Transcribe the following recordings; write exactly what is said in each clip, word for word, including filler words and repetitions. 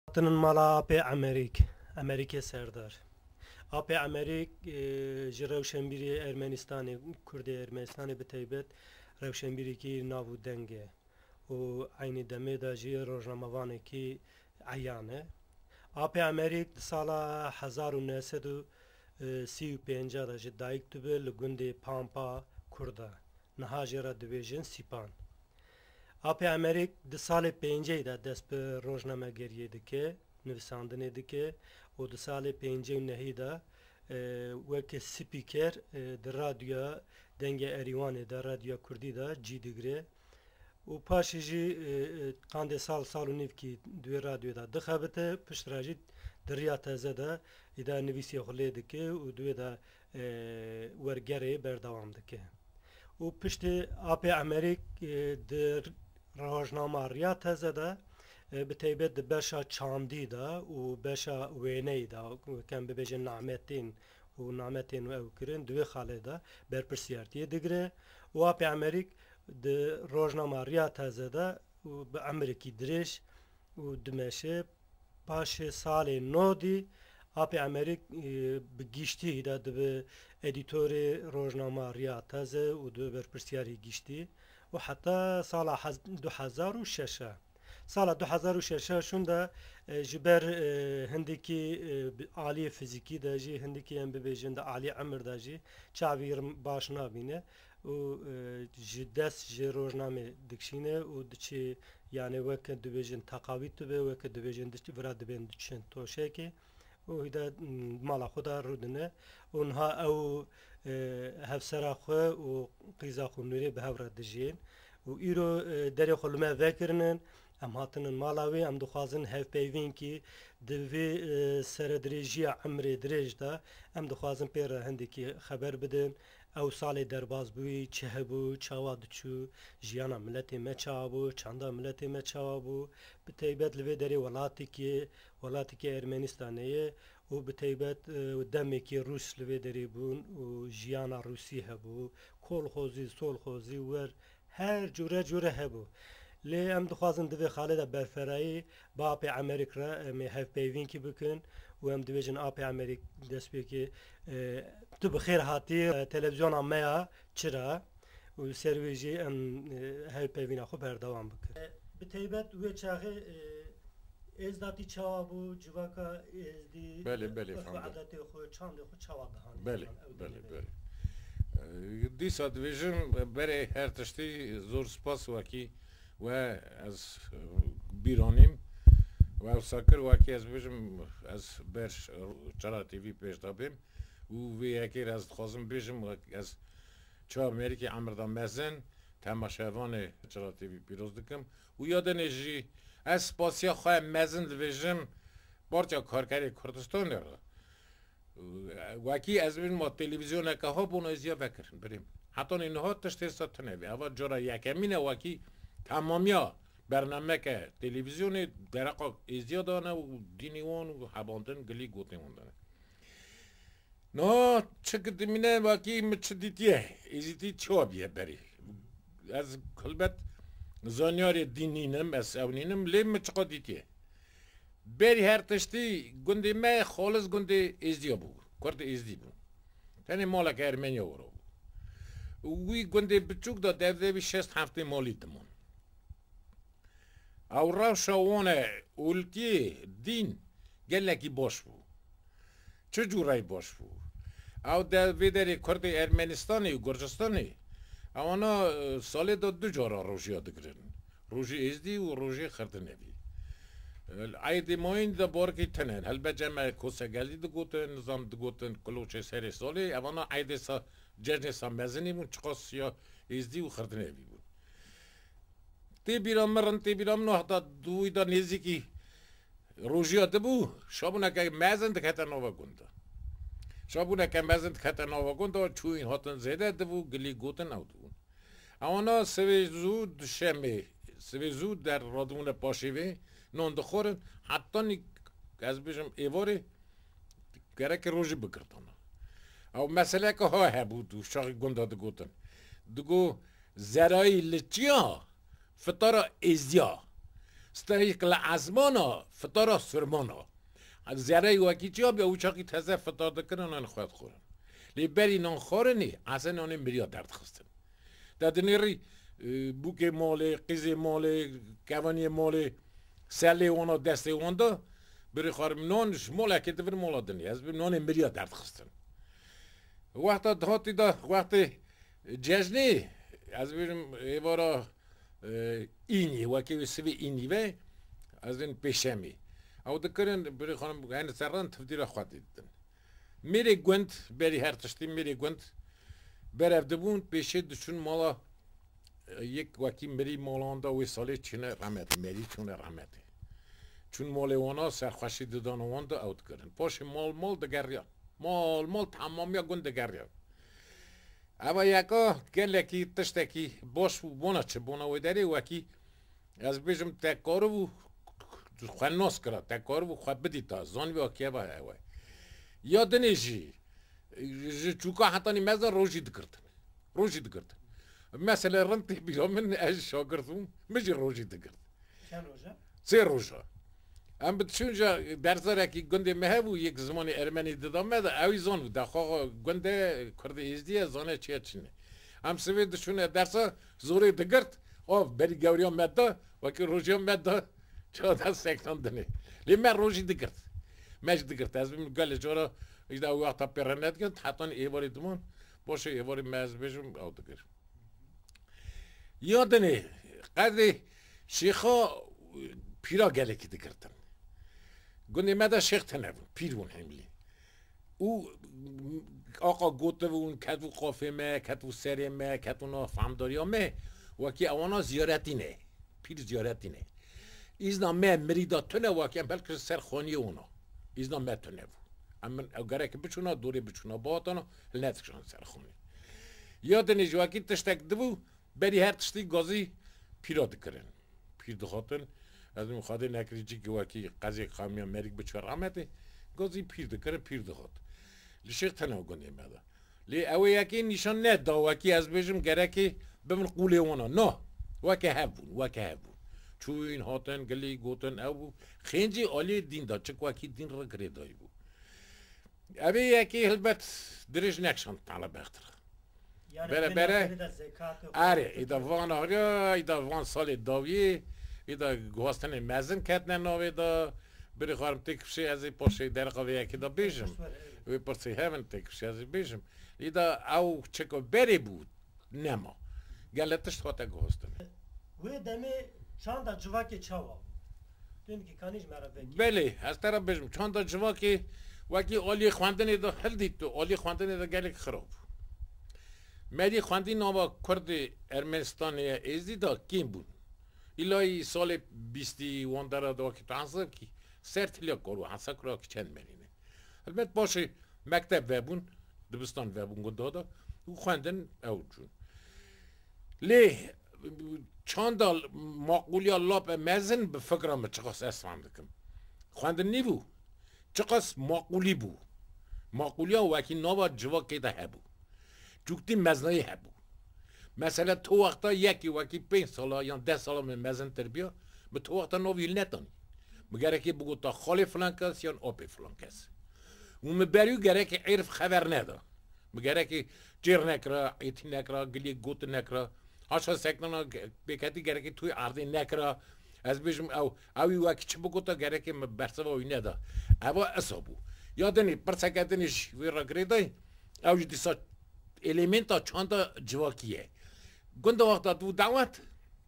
Tının mala apê Amerîk, Amerîkê serdar. Apê Amerîk ji rewşenbîrê Ermenistanê, Kurdê Ermenistanê bi taybet rewşenbîrekî nav û deng e û aynî demê de jî rojnamevanekî eyan e. Apê Amerîk di sala hezar û neh sed û sî û pênca de ji dayîk dibe li gundê Pampa Kurd e. Niha jê re dibêjin Sîpan. Apê Amerîk di salê pênceyê de dest bi rojnamegeriyê dike, nivîsandinê dike û di salê pêncê û nehê de weke spîker di radyoya dengê Erîwanê de radyoya Kurdî de cî digire û paşê jî qandê sal sal û nîvkî di wê radyoya de dixebite, pişt re jî di riya teze de îda nivîsê xwe lê dike û di wê de wergerê berdewam dike. û piştî Apê Amerîk di rojnama riya teze de bi taybet di beşa çandî de û beşa wêneyê de em bibêjin nametên û nametên ew kirin di wê xalê de berpirsiyartiyê digire û Apê Amerîk di rojnama riya teze de bi emirekî dirêj û dimeşe paşê salê nodî Apê Amerîk bi gîştî de dibe edîtorê rojnama riya teze û dibe berpirsiyarê gîştî û heta sala du hezar û şeş e. Sala du hezar û şeş şûn de ji ber hindekî aliyê fîzîkî de jî hindekî em bibêjin de alî emir de jî çavî baş nabîne û ji dest ji rojnamê dikşîne û diçe yanê weke dibêjin teqavît dibe weke dibêjin vira dibên diçin toşekê û hîde mala xwe de rûdine û niha ew hevsera xwe û qîza xwe nûrê bi hev re dijîn û îro derê xwe li me vekirinin em hatinin mala wê em dixwazin hevpeyvînkî di vê seredirêjiya emirê dirêj de em dixwazin pê re hindekî xeber bidin ew salê derbas bûyî çi hebû çawa diçû jiyana miletê me çawa bû çanda miletê me çawa bû bi taybet li vê derê welatekî welatekî Ermenistanê ye û bi taybet demekî Rûs li vê derê bûn û jiyana Rûsî hebû kolxozî solxozî wer her cure cure hebû. Lê em dixwazin di vê xalê de berferayî bi Apê Amerîk re em ê hevpeyvînkî bikin û em dibêjin Apê Amerîk destpêkê tu bi xêr hatî televizyona me ya çi re û ser wê jî em hevpeyvîna xwe berdewam bikin. Bi taybet wê çaxê êzdatî çawa bû civaka êzdî adetê xwe çandê xwe çawa dihan. Belê belê belê. Dîsa dibêjim berê her tiştî zor spas wekî we ez bîranîm we wisa kir wekî ez bêjim ez ber Çara T V pêş dabêm û vê yekê ez dixwazim bêjim ez çi Amerîkê emirda mezin temaşevanê Çara T V pîroz dikim û yadenê jî ez spasiya xwe mezin dibêjim barça karkerê Kurdistanê re wekî ez bêjim ma televîzyoneke hebûna ez ya vekirin birîm hetanî niha tiştê sa tunevê eva cara yekemîn e wekî tamamiya bernameke televizyonê dereqa êziya dane û dînî wan û hebandin gilî gotê wan dane. Niha çi dimîne wekî min çi dîtiye êzîtî çawa bîye berê ez hilbet zanyarê dînînim ez ewnînim lê min çiqa dîtiye berî her tiştî gundê me xalis gundê êziya bû Kurd êzdî bû tenê maleke Ermeniya were bû wî gundê biçûk da devdevî şest heftê malî dimon ew rewşa wan e ûltiyê dîn gelekî baş bû çi cûreyî baş bû ew de vê derê Kurdê Ermenistanê û Gurcistanê ewana salê de du cara rojiya digirin rojî êzdî û rojê xirdinevî eydê mayîn de barekî tune helbet cem kosegelî digotin nizam digotin kuloçê serê salê ewana eydê sa cejnê sa mezinî bûn çiqasiya êzdî û xirdinevî bûn tê bîra mirin tê bîra min heta dûî da nêzîkî rojiya dibû şabûneke mezin dikete nava gund de şabûneke mezin dikete nava gund de çûyîn hatin zêde dibû gilî gotin ew dibûn ewana sivê zû di şemê sivê zû der radibûne paşê vê non dixwarin hetanî ez bêjim êvarê gereke rojî bigirtana ew meseleke ha hebû û şaxî gunda digotin digo zerayî li çiya fitara êziya استهیک لعزمانا فتارا سرمانا از زیاره وکی چیا به اوچاقی تزه فتار دکنن آن خواهد خورن لی بری نان خورنی اصلا آن مریا درد خستن دادنیری بوک ماله قیز ماله کوانی ماله سلی وانا دسته واندا بری خارم نانش ماله که دور مالا دنی از بری نان مریا درد خستن وقتا دهاتی دا وقت جزنی از بریم ایوارا اینی وکی سوی اینی و از این پیشمی او دکرن بری خانم این سران تفدیر خواهد دیدن میری گوند بری هر تشتی میری گوند بر افدبون پیشه دچون مالا یک وکی مری مالاندا و سالی چونه رحمت مری چونه رحمت چون مال وانا سرخوشی دادن واندا اوت کردن پاش مال مال دگریا مال مال تمام یا گوند دگریا اما یکا گلکی تشتکی باش بونا چه بونا و داری وکی از بیشم تکارو خناس کرد تکارو خود بدی تا زن و کیا با هوا یاد نیجی چوکا حتی نیمزا روزی دکرد روزی دکرد مثلا رنتی بیام من از شاگردم میشه روزی دکرد چند روزه؟ سه روزه ام بتشونجا درزاره کی گنده مهبو یک زمانی ارمنی دادم مده اوی زن بود دخواه گنده کرده ازدیه زنه چیه چینه ام سوی دشونه درسا زوری دگرد آف بری گوریان مده وکی روزیان مده چه دست سکتان دنه لی من روزی دگرد مش دگرد از بیم گله جورا ایده او وقتا پیرنت گند حتی ایواری دمان باشه ایواری مز بشم او دگر یادنه قدر شیخا پیرا گله کی دگردن گونه مده شیخ تنبون پیرون هملی او آقا گوته و اون کدو قافه مه کدو سری مه کدو نا فهمداری مه وکی اوانا زیارتی نه پیر زیارتی نه ایزنا مه مریدا تونه وکی هم بلکه سر خانی اونا ایزنا مه تونه بو اما اگره که بچونا دوری بچونا باعتانا لنتکشان سر خانی یادنی جواکی تشتک دبو بری هر تشتی گازی پیرا دکرن پیر دخاتن از این خواهده نکریجی که وکی قضیه خامی امریک بچه رحمته گازی پیر دکره پیر دخات لیشیق تنها گنده مده لی اوه یکی نشان نه دا وکی از بیشم گره که بمن قوله وانا نه وکی هبون وکی هبون چون این هاتن گلی گوتن او خینجی آلی دین دا چک وکی دین را گره دایی بود اوه یکی هلبت درش نکشان تعالی بختر بره بره آره ایدا وان آریا ایدا وان سال داویه ایدا گواستن مزن کتن ناوی دا بری خواهم تکفشی از پاشه در قوی یکی دا بیشم وی پرسی همین تکفشی از بیشم ایدا او چکو بری بود نما گلتش خواهد گواستن وی دمی چند جواکی چاوا دویم که کانیج مرا بگی بله از طرف بیشم چند جواکی وکی آلی خواندن دا حل دید تو آلی خواندن دا گلک خراب مدی خواندی ناوا کرد ارمنستان ازدی دا کیم بود ایلای سال بیستی واندارا دا که تانسب کی سرتیلیا کرو هنسا کرا که چند مرینه البته باشه مکتب وبون دبستان وبون گدادا او خواندن او جون لی چندال مقولیا لاب مزن به فکرم چقاس اسفهم دکم خواندن نیبو چقاس مقولی بو مقولیا وکی ناوا جوا که ده هبو جوکتی مزنایی هبو مثلا تو وقتا یکی وکی پنج سالا یا ده سالا من مزن تربیا به تو وقتا نویل نتانی مگره که بگو تا خالی فلان کس یا آبی فلان کس و مبریو گره که عرف خبر نده مگره که جیر نکرا ایتی نکرا گلی گوت نکرا هاشا سکنانا بکتی گره که توی عرضی نکرا از بیشم او اوی وکی چه بگو تا گره که برسوا وی نده او اصابو یادنی پرسکتنیش وی را گریدای او دیسا الیمنتا چانتا جواکیه گنده وقتا تو دعوت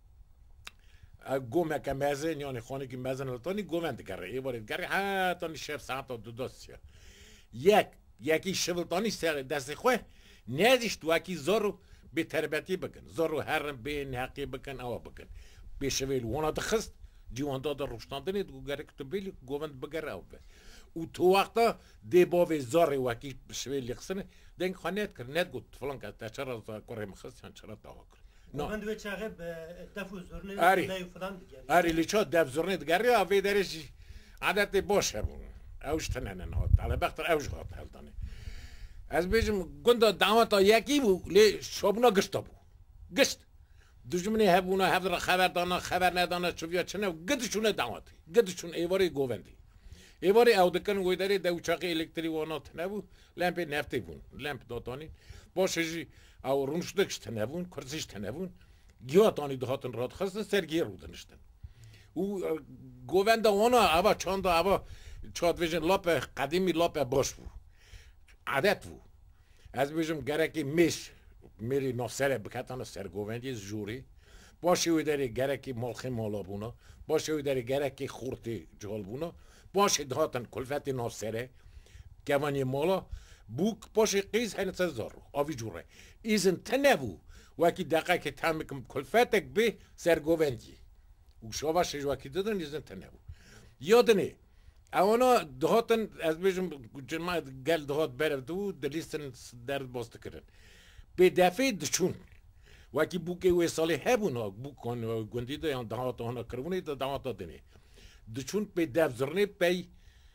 گومه که مزن یعنی خانه که مزن لطانی گومند گره ای بارید گره ها تانی شف ساعتا دو دستیا یک یکی شولتانی سر دست خواه نیزش تو اکی زارو به تربیتی بکن زارو هرم به نحقی بکن او بکن به شویل وانا دخست جیوان دادا روشتاندنی دو گره که تو بیلی گومند بگره او به او تو وقتا دی باوی زاری وکی شویل لخصنه دنگ خانیت کرد نت گود فلان که تا چرا تا کره مخست یا چرا تا کرد من دوی چاقه به دفو زورنه آری فلان دیگری آری لیچا دف زورنه دیگری اوی درش عادت باشه بون اوش تنه نه حالا بختر اوش هات هلتانه از بیشم گنده دعوت یکی بو لی شبنا گشت بو گشت دشمنی هبونا هفت خبر دانا خبر ندانا چویا چنه گدشونه دامادی گدشون ایواری گووندی ایواری او دکن گویداری دو چاقی الکتری وانات نبود لامپ نفتی بون لامپ داتانی باشجی او رونشدکش تنبون کرسیش تنبون گیاتانی دهاتن راد خست سرگیر بودنشتن او گووند وانا اوا چاند اوا چاد ویژن لاپ قدیمی لاپ باش بود عادت بود از بیشم گرکی میش میری نافسره بکتان سر گووندی جوری باشه وی داری گرکی مالخی مالا بونا باشه وی داری گرکی خورتی جال بونا باشه دهاتن کلفتی نافسره گوانی مالا بوک باشه قیز هنوز زارو آوی جوره ایزن تنبو وکی دقیقه که تامکم کلفتک به سر گووندی و شواش وکی دادن ایزن تنبو یادنه اونا دهاتن از بیشم جماعت گل دهات برد دو دلیستن درد باست کردن به دفعه دچون وکی بوکه وی سالی هبونا بوکان گندی دا یا دهات آنها کرونی دا دهات دنی دچون به دف زرنی پی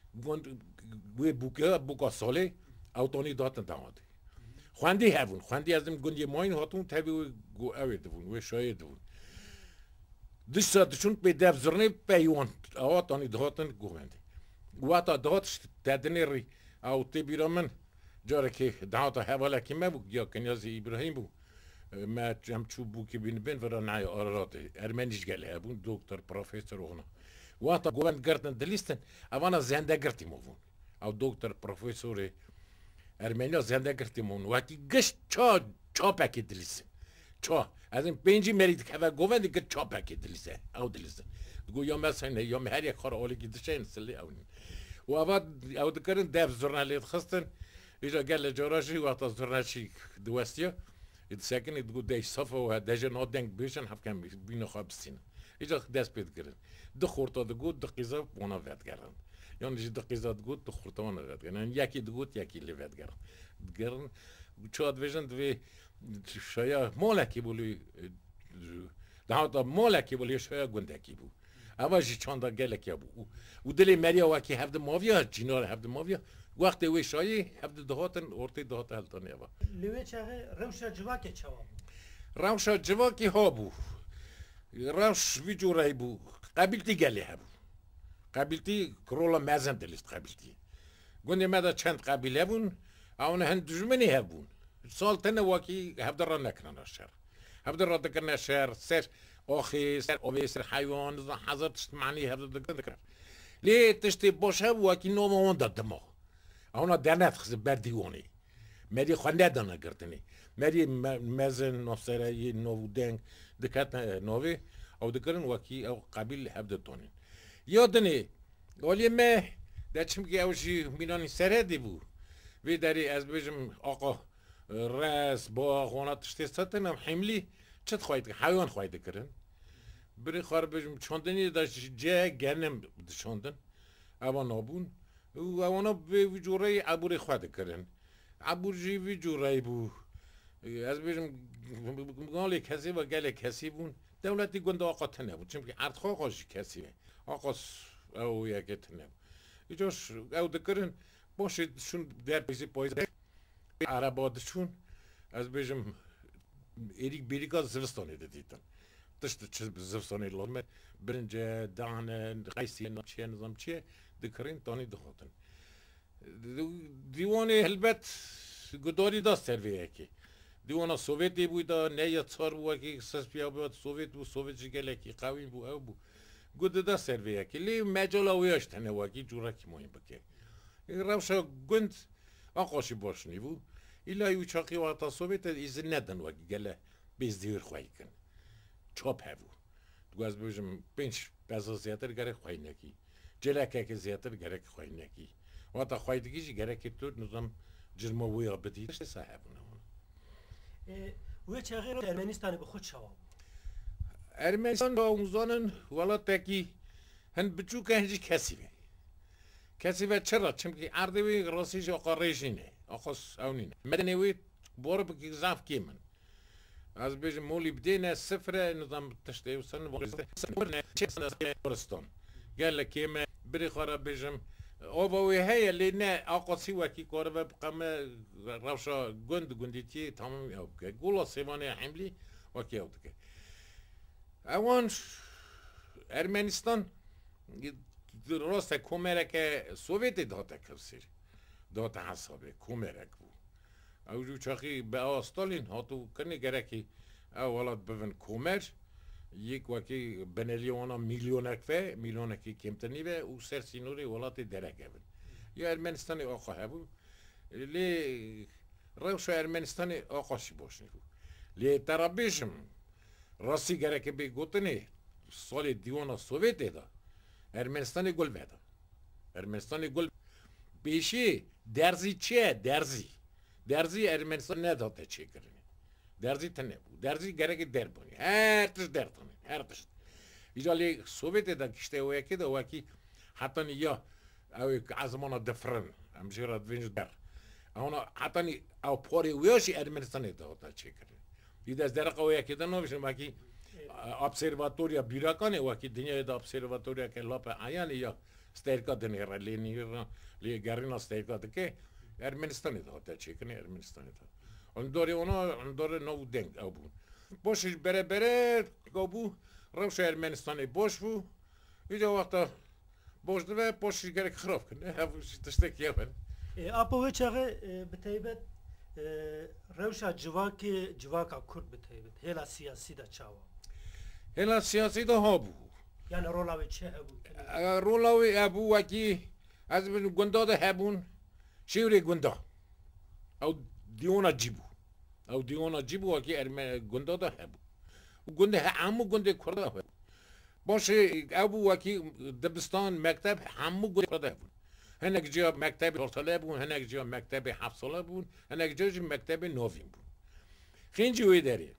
وی بوکه بوکا سالی اوتانی دهاتن دهات خواندی هبون خواندی از این گندی ماین هاتون تبی وی گو اوی دون وی شاید دون دشت دچون به دف زرنی پی وان اوتانی دهاتن گوهندی وقتا دهات تدنی ری او تبیرا من جاره که دهات حواله که ما بود یا کنیازی ابراهیم بود ما جمع چوب بود که بین بین ورا نای آراته ارمنیش گله بود دکتر پروفسور اونا وقتا گوند گردن دلیستن اوانا زنده گرتی موون او دکتر پروفسور ارمنیا زنده گرتی موون وقتی گشت چا چا پاکی دلیستن چا از این پنجی مرید که گوند گشت چا پاکی دلیستن او دلیستن گو یا مثلا یا هر یک کار اولی که دشین سلی اونین و آباد او دکرن دف زرنالیت خستن ایجا گل جوراشی وقتا زرناشی دوستیا ید سکن ید گو دیش صفه و دجا نادنگ بیشن هف کم بینو خواب سین ایجا دست پید گرن دو خورتا دو گود دو قیزا بونا وید گرن یعنی جی دو قیزا دو گود دو خورتا وانا وید گرن یکی دو گود یکی لی وید گرن گرن چاد ویژن دوی شایا مالکی بولی دهاتا مالکی بولی شایا گندکی بود اواجی چند گله که بود و دلی مریا وکی هفته ماویا جینار هفته ماویا وقتی وی شایی هفته دهاتن ارتی دهات هلتانی اوا لوی چه روشا جواکی چواب روشا جواکی ها بو روش ویجورای بو قبیلتی گله ها بو قبیلتی کرولا مزن دلیست قبیلتی گونی مدا چند قبیله بون اون هند دجمنی ها بون سال تنه وکی هفته را نکنن شهر هفته را دکنن شهر سر آخی سر آبی سر حیوان زن حضر تشت معنی هفته دکن دکن لی تشتی باشه وکی نام آن داد ما اونا درنت خز بردیوانی مری خونده دانه گردنی مری مزن نفسره نو دنگ دکت نوی او دکرن وکی او قبیل هفته دانین یادنی ولی ما دچم که اوشی مینانی سرهدی بو وی داری از بیشم آقا رس با خونه تشتی ستنم حملی چت خواهید حیوان خواهید کردن بری خار بجم چندنی داشت جه گرنم چندن اما نابون و اونا به وجوره عبوری خواهد کردن عبوری وجوره بو از بجم گالی کسی و گله کسی بون دولتی گنده آقا تنه بود چون که ارد خواهش کسی آقا او یکی تنه بود ایجاش او دکرن باشید شون در پیسی پایز عربادشون از بجم ایریک بیریکا زرستانی دیدن تشت چه زرستانی لامه برنجه دانه قیسی نچه نظام چیه دکرین تانی دهاتن دیوانی هلبت گداری دست سرویه کی دیوانا سوویتی بوده نه یا چهار بود که سپیا بود سوویت بود سوویت جگله کی قوی بود او بود گد دست سرویه کی لی مجالا ویاش تنه واقعی جورا کی مهم بکه روشا گند آقاشی باشنی بود ایلای وچاقی وقتا سوویت ایزن ندن واقعی گله بیز دیر خواهی کن چاپ هفو دو از بیشم پنج بزا زیادر گره خواهی نکی جلکه که زیادر گره خواهی نکی وقتا خواهی دگیجی گره که تو نظام جرما ویا بدید صاحب نمون وی چه غیر ارمنستان به خود شواب ارمنستان با اونزانن والا تکی هن بچو که هنجی کسی به کسی به چرا چمکی اردوی راسیش آقا ریشینه آقا اونینه مدنوی بار بکی زنف کیمن از بیش مولی بدینه سفره نظام تشته وسن وقتی سفره چه سنه پرستان قال کیم بری خورا بیشم آبوی هی لینه آقا سیوکی کار و قم روشا گند گندیتی تمام یاب که گولا سیمانه حملی وکی یاب که اوان ارمنستان راست کومرک سوویت داده کسیر داده حسابه کومرک بود او جو چاقی به آستالین هاتو کنی گرکی اولاد ببین کومر یک وکی بنلیونا میلیونک و میلیونکی کمتنی و او سر سینوری ولات درگه بین یا ارمنستانی آقا هبو لی روش ارمنستانی آقاشی باشنی بود لی ترابیشم راستی گرکی بی گوتنی سال دیوانا سوویت دا ارمنستانی گل بده ارمنستانی گل بیشی درزی چیه درزی درزی ارمنستان نداده چی کرنی درزی تنه بود درزی گرکی در بونی هر تش در تانی هر تش ایجالی سوویت دا کشته و یکی دا وکی حتی یا او ازمانا دفرن همشیرا دوینج در اونا حتی او پاری ویاشی ارمنستانی داده چی کرنی ایده از درقه و یکی دا نوشن وکی observatoria birakane وکی دنیای دا observatoria که لاپ آیانی یا سترکا دنیره لینیرا لی گرینا سترکا دکه ارمنستانی داده چی کنی ارمنستانی داده اون داری اونا اون داره نو دنگ او بود باشش بره بره گابو روش ارمنستانی باش بو اینجا وقتا باش دوه باشش گرک خراب کنه هفوشی تشتکی اول اپا وچاقه بتایبت روشا جواکی جواکا کرد بتایبت هلا سیاسی دا چاوا هلا سیاسی دا ها بو یعنی رولاوی چه هبو رولاوی ابو وکی از بین گندا دا هبون شیوری گندا او دیونا جیبو او دیونا جیبو وکی ارمن گندا دا هبو گنده همو گنده کرده هبو باشه ابو وکی دبستان مکتب همو گنده کرده هبون هنگ جا مکتب ارتاله بون هنگ جا مکتب هفت ساله بون هنگ جا مکتب نوین بون خینجی وی داری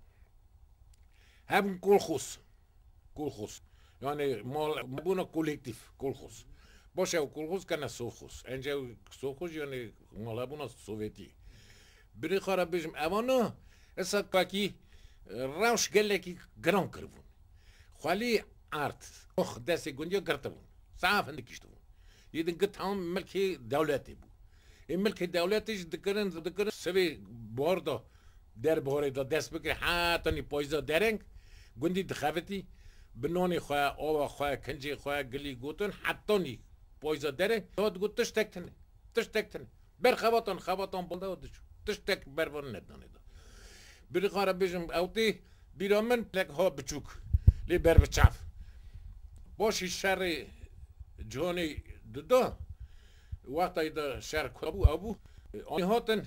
هبون کلخوص کلخوص یعنی مال بونا کولکتیف کلخوص باشه او کلخوص کنه سوخوص اینجا سوخوص یعنی مال بونا سوویتی بری خارا بیشم اوانا اسا کاکی روش گله کی گران کربون خالی ارت اخ دستی گندیا گرته بون صاف هنده کشته بون یه دنگه تمام ملکی دولتی بود این ملکی دولتیش دکرن دکرن سوی باردا در باره دا دست بکره حتی نی پایزا درنگ گندی دخوتی بنانی خواه آوا خواه کنجی خواه گلی گوتن حتی نی پایزا درنگ داد گوت تش تک تنه تش تک تنه بر خواتان خواتان بلده و دشو تش تک بروان ندانه دا بری خاره بیشم اوتی بیرامن پلک ها بچوک لی بر بچاف باشی شر جهانی دو وقتی دا شهر کابو ابو آنی هاتن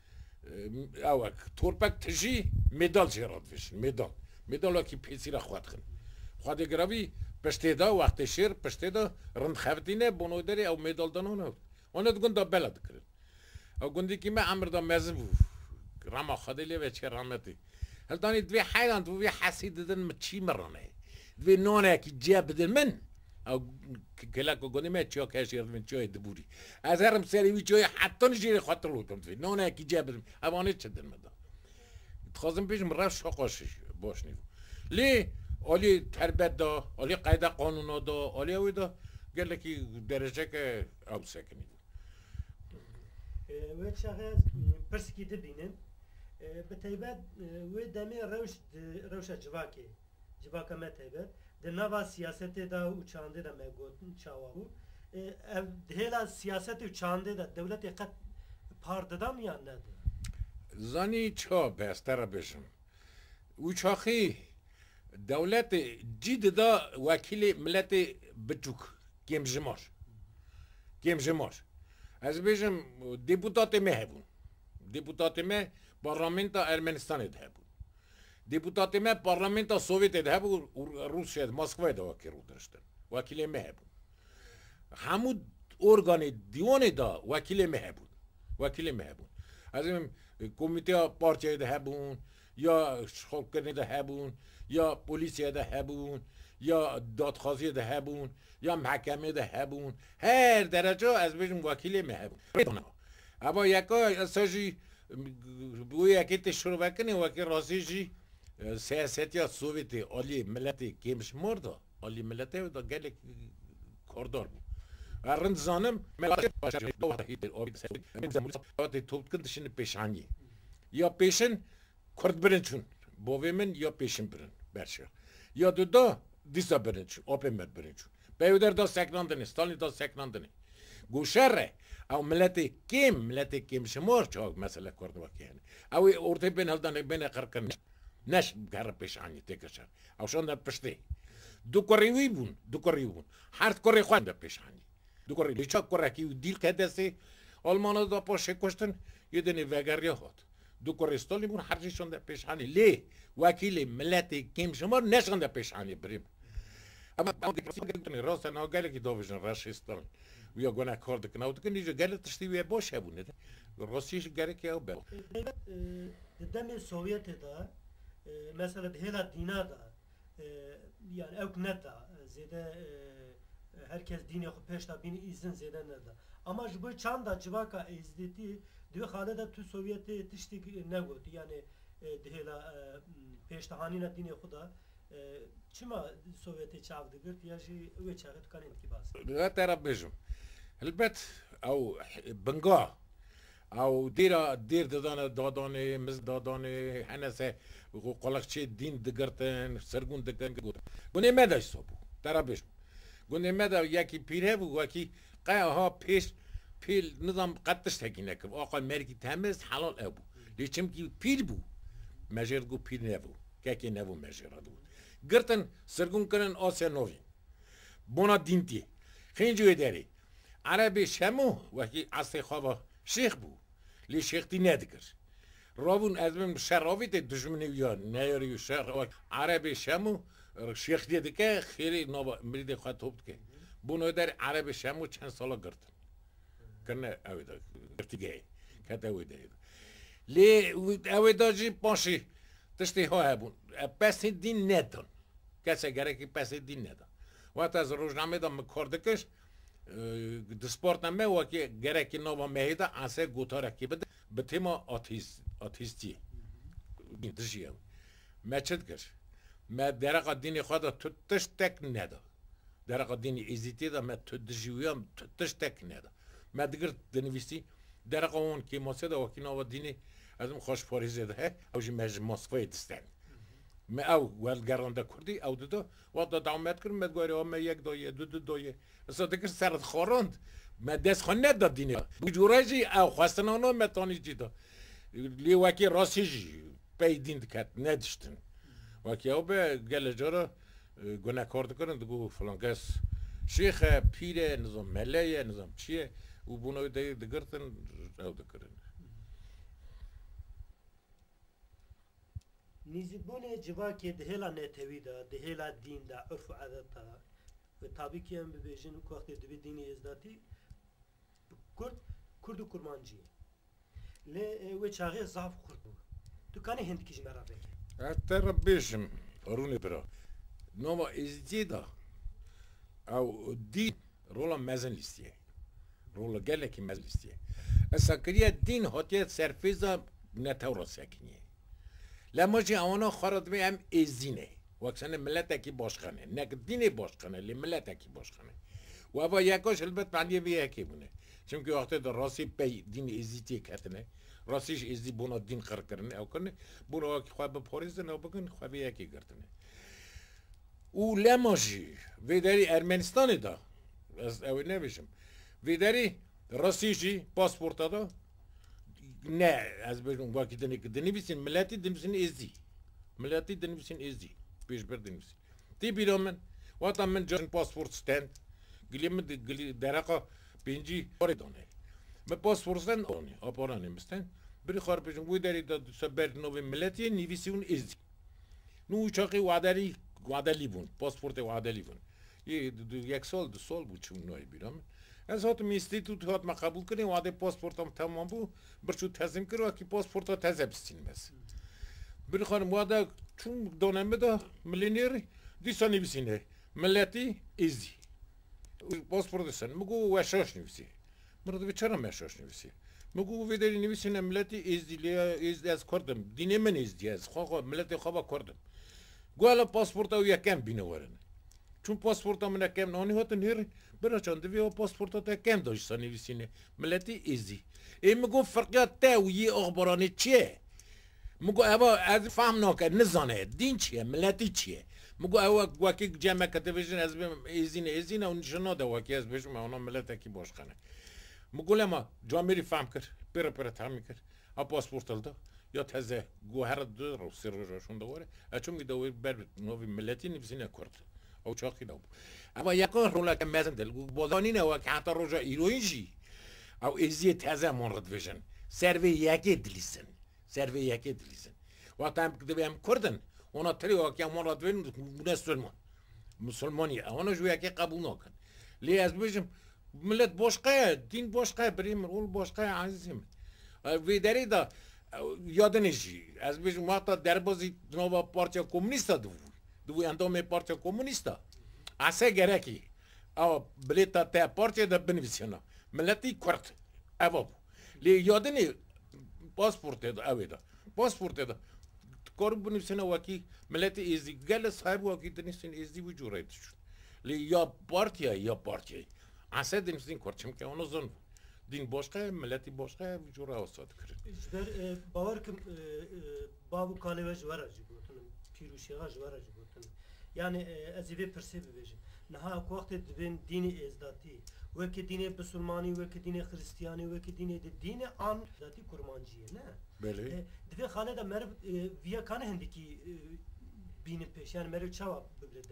اوک تورپک تجی مدال جراد ویشن مدال مدال وکی پیسی را خواد خن خواد گراوی پشتی دا وقتی شیر پشتی دا رند خواتینه بونو داری او مدال دانونه آنه دو گنده بلد کرد او گندی که من عمر دا مزم بو رما خواده لیوه چه رامتی هل دانی دوی حیلان دوی حسی دادن ما چی مرانه دوی نانه که جا بدن من او کلاکو گونی من چیا کشیر من چای دبوری از هرم سریوی چای حتی نجیری خاطر لوتم دوی نانه که جا بدن اوانه چه دن مدا خواستم پیشم رفت شاقاشش باش نیو لی آلی تربیت دا آلی قاعده قانونا دا آلی اوی دا گله که درجه که او سکنی و شخص پرسکی دبینن بتایبت و دمی روش روش جواکی جواکا متایبت در نوا سیاست دا و چانده دا مگوتن چاوابو هلا سیاست و چانده دا دولت قد پارددام یا نده زانی چا بستر بشم او چاخی دولت جید دا وکیل ملت بچوک کم جماش کم جماش از بیشم دیپوتات می هبون دیپوتات می پارلمانتا ارمنستان ده هبون دیپوتات می پارلمانتا سوویت ده هبون روسیه مسکو ده وکیل رو داشتن وکیل می هبون همون ارگان دیوان دا وکیل می هبون وکیل می هبون از این کمیته پارچه ده هبون یا شخصی ده هبون یا پلیسی ده هبون یا دادخواهی ده هبون یا محکمه ده هبون هر درجه از بیشم وکیل می هبون اما یکا اساجی بو یکی تشور وکنه وکی راستی جی سیاست یا سوویت عالی ملت کمش مرد عالی ملت دا گله کاردار بود رند زانم ملت باشه دوباره در آبی سری من زمانی ساعت توپ کندشین پیشانی یا پیشن کرد برن چون باوی من یا پیشن برن برشه یا دو دا دیسا برنچ آپی مد برنچ بیودر دا سکناندنی ستالین دا سکناندنی گوشره او ملت کیم ملت کیم شمار چاق مثلا کرد وکیانه او ارتي بين هلدان بين قرقن نش قرب پیش عنی تکشر او شون در پشته دو کوریوی بون دو کوریوی هر کوری خوان در پیش عنی دو کوری لیچا کوری کی دیل کده سی آلمانا دا پاشه کشتن یه دنی وگریا هات دو کوریستالی بون هر چیشون در پیش عنی لی وکیل ملت کیم شمار نشون در پیش عنی بریم اما دیگه راست نه گله کی دوبجن راشیستان ویا گونه کار دکن او دکن دیجا گله تشتی ویا باشه بونه راستیش گره که او بل دم سوویت دا مثلا هلا دینا دا yani ev ne da zede herkes dini xo peşta bini izin zede ne da ama bu çanda civaka izdeti diyor halde tu Sovyeti tiştik ne god yani dehla peşta hanina dini xuda çima Sovyeti çavdı gırt ya ji ve çağıt kanent ki bas لا ترى بيجم البت او بنقا او ديرا دير دادانه دادانه مز دادانه هنسه قلقچه دین دگرتن سرگون دکن گود گونه مداش صبو ترى بيجم گونه مدا یکی پیره بو یکی قاها پیش پیل نظام قطش تکینه که آقا مرکی تمیز حلال ابو لیچم کی پیل بو مجر گو پیل نبو که نبو مجر دو گرتن سرگون کنن آسیا نوین بونا دینتی خینجوی داری عربی شمو وکی اصلی خوابا شیخ بو لی شیخ دی ندگر رابون از من شراویت دشمنی یا نیاری شیخ عربی شمو شیخ دیده که خیلی نابا مرید خواهد توبت که بونو داری عربی شمو چند سالا گرتن کنه اوی دا گرتی گئی کت اوی داری لی اوی دا جی پاشی تشتی ها بون پس دین ندن کسی گره که پس دین ندن وقت از روزنامه دا مکردکش دسپورت نمه وکی گره که نوبا مهیده انسه گوتاره که بده به تیما آتیست آتیستی دشیه مچد کش ما درقا دینی خدا تو تش تک نده درقا دینی ایزیتی دا ما تو دشیویم تو تش تک نده ما دیگر دنویسی درقا اون که ماسه دا وکی نوبا دینی ازم خوش پاریزه ده اوجی مج ماسکوی دستن ما او ول گرانده کردی او دو وقت دعوت کردم مدگاری آم یک دایه دو دو دایه اصلا دیگر سرد خواراند ما دست خون نداد دینی بجورایجی او خواستنانو متانی جیدا لی وکی راسیجی پی دین دکت نداشتن وکی او به گله جارا گناه کارد کردن دگو فلان کس شیخ پیره نظام ملیه نظام چیه و بونوی دی دگرتن او دکردن نیزبونه جواکی دهلا نتوی دا دهلا دین دا عرف و عادت دا و tabii ki هم ببیجن و وقتی دوی دینی ازداتی کرد کرد و کرمانجی لی و چاقی ضعف کرد بود تو کانی هند کشی مرا بگی اتر بیشم فرونی برا نوما ازدی دا او دین رولا مزن لیستیه رولا گله کی مزن لیستیه اساکریه دین هاتیه سرفیزا نتورا سکنیه لما جي اوانا خارد بي هم ازينه وكسانه ملتكي باشخانه نك ديني باشخانه لی ملتكي باشخانه و با یکاش البت بندی بي یکی بونه چونکه وقتی در راسي بي دين ازيتي كتنه راسيش ازي بونا دين خر کرنه او کنه بونا وكي خواه بپاريزن او بکن خواه بي یکی گرتنه او لما جي ويداري ارمنستان دا از اوی نوشم ويداري راسيجي پاسپورتا دا نه از بگم واقعی دنی که دنی بیشتر ملتی دنی بیشتر ازدی ملتی دنی بیشتر ازدی پیش بر دنی بیشتر تی بیرون من وقتا من جان پاسپورت ستند گلی من گلی درقا پنجی پاره دانه من پاسپورت ستند دانه آپارانه مستند بری خار پیشم وی داری داد سبر نوی ملتی نیویسی اون ازدی نو چاقی وادری وادلی بون پاسپورت وادلی بون یه یک سال دو سال بود چون نوی بیرون از هاتم اینستیتوت هات ما قبول کنیم وعده پاسپورتم تمام بود برشو تزیم کرد که پاسپورت ها تزب استیم بس بری خانم وعده چون دانم بده ملینیر دیسانی بسینه ملتی ایزی پاسپورت سن مگو وشاش نویسی مرد به چرا مشاش نویسی مگو ویداری نویسینه ملتی ایزی لیا ایزی از کردم دینه من ایزی از خواه ملتی خواه کردم گوالا پاسپورت ها یکم بینه ورن چون پاسپورت ها من کم نانی هات نیر برا چند وی پاسپورت ها کم داشت نویسینه ملتی ایزی ای میگم فرقیات تا و یه اخبارانی چیه میگم ابا از فهم نکرد نزانه دین چیه ملتی چیه مگو او وکی جمع کتویژن از بیم ایزین ایزین اون شنا ده وکی از بیشم اونا ملت کی باش کنه مگو لما جامری فهم کر پر پر تام کر ا پاسپورت الدا یا تازه گوهر دو رو سر روشون دوره اچون می دوی بر نوی ملتی نفسینه کرد او چاقی دو اما یکا رولا که مزن دل بودانی نه وکی حتی روزا ایروینجی او ایزی تازه مورد ویژن سروی یکی دلیسن سروی یکی دلیسن وقت هم که بیم کردن اونا تری وکی مورد وین مسلمان مسلمانی اونا جو یکی قبول نکن لی از بیشم ملت باشقه دین باشقه بریم رول باشقه عزیزم وی داری دا یادنشی از بیشم وقت در بازی نوا پارتیا کمونیستا دو دو اندام پارتیا کمونیستا اسه گرکی او بلیتا تا پارتیا دا بنویسینا ملتی کرد اوه لی یادنی پاسپورت دا اوه دا پاسپورت دا کار بنویسینا وکی ملتی ایزی گل صاحب وکی دنیسین ایزی وجوره شد لی یا پارتیا یا پارتیا اسه دنیسین کرد چون که اونو زن دین باشقه ملتی باشقه وجوره آساد کرد جبر باور کم بابو کانه جواره جبوتن پیروشی ها جواره جبوتن یعنی از ایوه پرسه ببیجم نها وقت دبین دین ازداتی وکی دین بسلمانی وکی دین خریستیانی وکی دین دین آن ذاتی کرمانجیه نه بله دوی خانه دا مرب ویا کانه هندکی بین پیش یعنی مرب چاوا ببرده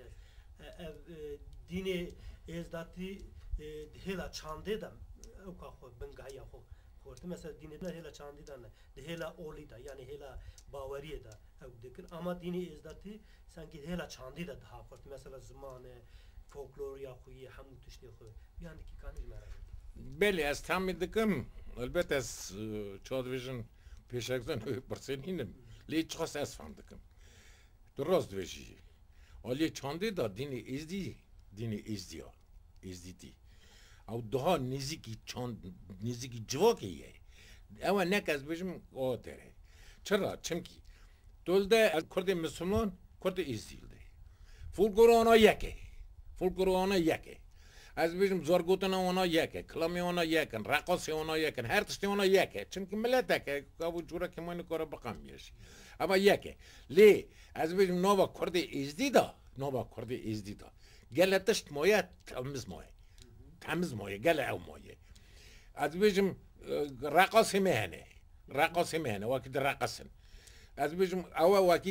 دین ازداتی هلا چانده دم او که خود بنگاهی خود خورده مثلا دین نه هلا چاندی دن ده هلا اولی دا یعنی هلا باوریه دا او دکن اما دین ازداتی sanki هلا چاندی دا daha خورده مثلا زمان فولکلور یا خویی همون تشتی خود یعنی کی کانش مرد بله از تام دکم البته از چادویژن پیشگزن پرسینیم لی چخاس از فهم دکم درست دویجی ولی چاندی دا دین ازدی دین ازدیا ازدیتی او daha نزدیکی چند نزدیکی جواکیه اما نک از بیشم آتره چرا چمکی دولده از کرد مسلمان کرد ازدیلده فولکلور آنها یکه فولکلور آنها یکه از بیشم زارگوتن آنها یکه کلامی آنها یکن رقاصی آنها یکن هر تشتی آنها یکه چون که ملت که کابو جورا که من کارا بقام میشی اما یکه لی از بیشم نوا کرد ازدیدا نوا کرد ازدیدا گلتشت مایه تمیز مایه تمیز مایه گله او مایه از بیشم رقاصی مهنه رقاصی مهنه وقتی رقاصن از بیشم او وقتی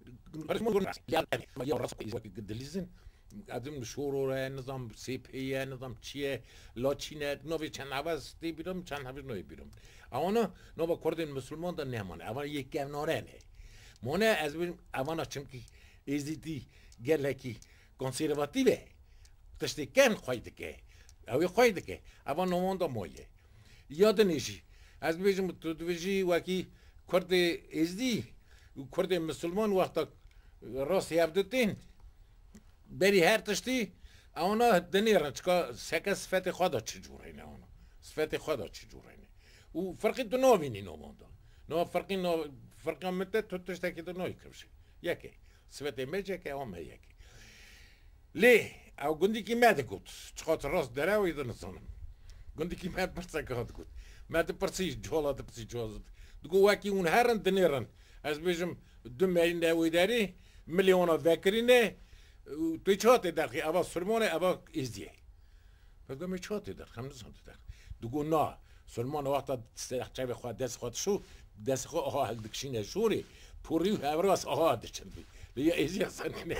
یا رقاصی وقتی دلیزن ادم شوروره نظام سیپیه نظام چیه لاچینه نوی چند عوض دی بیرم چند عوض نوی بیرم اونا نو کردن مسلمان دا نمانه اونا یک گوناره نه مونه از بیرم اونا چمکی ازیدی گلکی کنسرواتیوه تشتی کن خواهیده که اوی خواهیده که اونا نوان دا مایه یاد نیشی از بیرم تو دویجی وکی کرد ازدی کرد مسلمان وقتا راست یافدتین بری هر تشتی اونا دنیرن چکا سکه صفت خدا چجوره نه اونا صفت خدا چجوره نه و فرقی تو نوینی نوماندا نو فرقی نو فرقی مته تو تشتی که تو نوی کرشی یکی صفت میجه که اومه یکی لی او گندی که مده گود چقدر راست داره و ایده نزانم گندی که مده پرسه که هاد گود مده پرسی جوالا ده پرسی جوالا دگو وکی اون هرن دنیرن از بیشم دو میلین دوی داری میلیونا وکرینه توی چهات درخی اوا سلمانه اوا ازدیه بگم می چهات درخ هم نزند درخ دگو نه سلمان وقتا سرخچه به خود دست خود شو دست خود آها هل دکشینه شوری پوری و هفراس آها دشتن بی لیا ازیه سنینه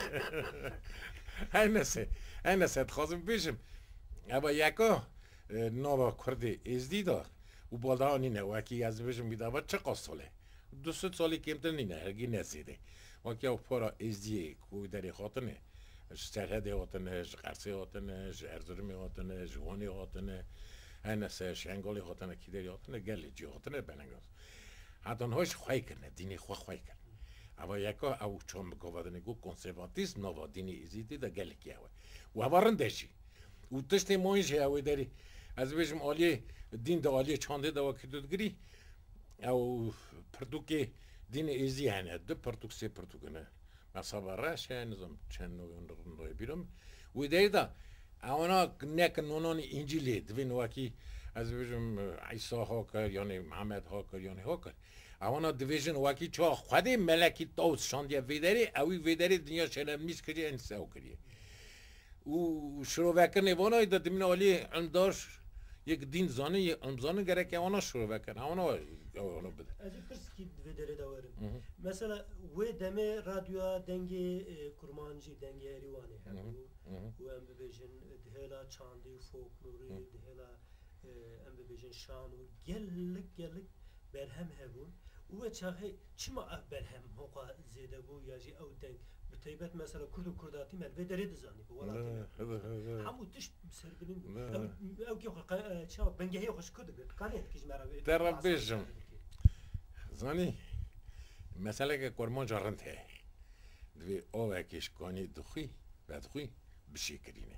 این نسه این نسه اتخواستم بیشم اوا یکا نوا کرده ازدی دا و بالدانی نه وکی از بیشم بیده و چه قصاله دو ست سالی کمتر نینه هرگی نسیده وقتی او پارا ازدیه کوی داری خاطنه سرحدی خاطنه قرصی خاطنه ارزرمی خاطنه جوانی خاطنه هنسه شنگالی خاطنه کی داری خاطنه گلی جی خاطنه بنگاز حتی هاش خواهی کنه دینی خواه خواهی کنه اما یکا او چون بگوادنه گو کنسرواتیسم نوا دینی ازیدی دا گلی که اوه و وارندشی و تشتی مویشه اوی داری از بیشم آلی دین دا آلی چانده دا وکی دودگری او پردوکی دین ازی هنه دو پرتوک سه پرتوک نه مثلا راشه نظام چند نوعی نوعی بیرم و دیگه دا اونا نک نونان انجیلی دوین وکی از بیشم عیسی ها کرد یعنی محمد ها کرد یعنی ها کرد اوانا دیویژن واکی چا خودی ملکی توس شاندیا ویدری اوی ویدری دنیا شلم نیست کریه انساو کریه و شروع وکن ایوانا دا دمین آلی انداش یک دین زانه یک امزانه گره که اوانا شروع وکن اوانا اوانا بده از این پرس کی ویدری دارم مثلا و دمه رادیو دنگی کرمانجی دنگی ایوانی هم و ام بیشن دهلا چاندی فولکلوری دهلا ام بیشن شان و گلک گلک برهم هبون و چاهی چما برهم هوقا زیده بو یا جی او دنگ بتیبت مثلا کرد و کرداتی مل ویدری دزانی بو ولی همو تش سربنین او کی خو چا بنگهی خوش کرد کاری کیش مرا در بیشم زانی مثلا که کرمان جارن ته دوی او اکیش کانی دخوی بدخوی بشی کرینه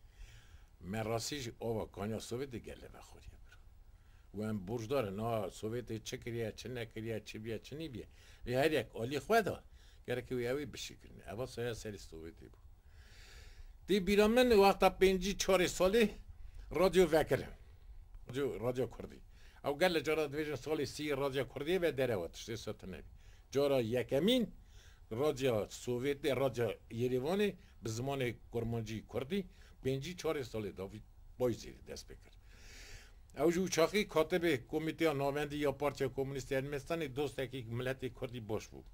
مراسیش او کانی سوویت گله بخوری و هم برج داره نه سوویت چه کریه چه نکریه چه بیا چه نی بیا هر یک عالی خدا گره که ویاوی بشی کرینه اول سایه سری سوویتی بود دی بیرامن وقتا پنجی چهار سالی رادیو وکرم رادیو رادیو کردی او گله جارا دویجن سالی سی رادیو کردی و دره واتش سات نبی جارا یکمین رادیو سوویت رادیو یریوانی به زمان کرمانجی کردی پنجی چهار سالی داوید بایزی دست بکرد او جو چاقی کاتب کمیته نامندی یا پارتی کمونیست ارمنستان دوست کی ملت کردی باش بود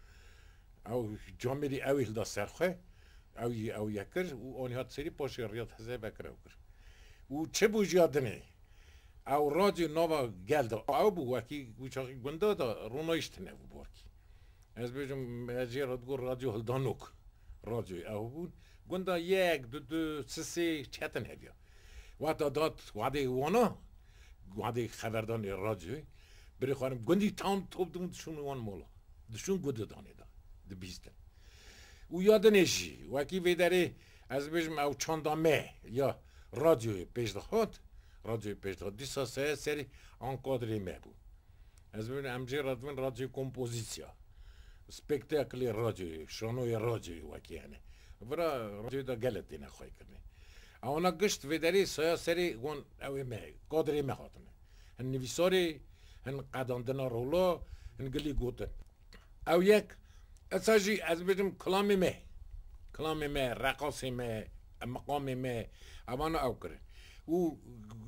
او جامعه اویل دا سرخه او او یکر و آنها سری پاش ریاض هزه بکره وکر و چه بوجیادنه او رادیو نوا گلد او بو وکی چاقی گنده دا رونایشت نه بو بارکی از بیشم از رادگو رادیو هلدانوک رادیو او بود گنده یک دو دو سه سه چتن هدیا وقتا داد وعده وانا وعده خبردان رادیوی بری خواهرم گندی تاون توب دون دشون وان مولا دشون گوده دانه دا ده بیسته او یاد نشی وکی ویداره از بیشم او چاندامه یا رادیوی پیش دخواد رادیوی پیش دخواد دیسا سه سری آنکادری مه بود از بیشم امجی رادوین رادیو کمپوزیسیا سپکتاکلی رادیوی شانوی رادیوی وکی هنه برا رادیوی دا گلت دینه خواهی کرنه اونا گشت ویداری سایا سری گون اوی مه قادری مه هاتنه هن نویساری هن قداندنا رولا هن گلی گوتن او یک اساجی از بیدم کلامی مه کلامی مه رقاصی مه مقامی مه اونا او کرن او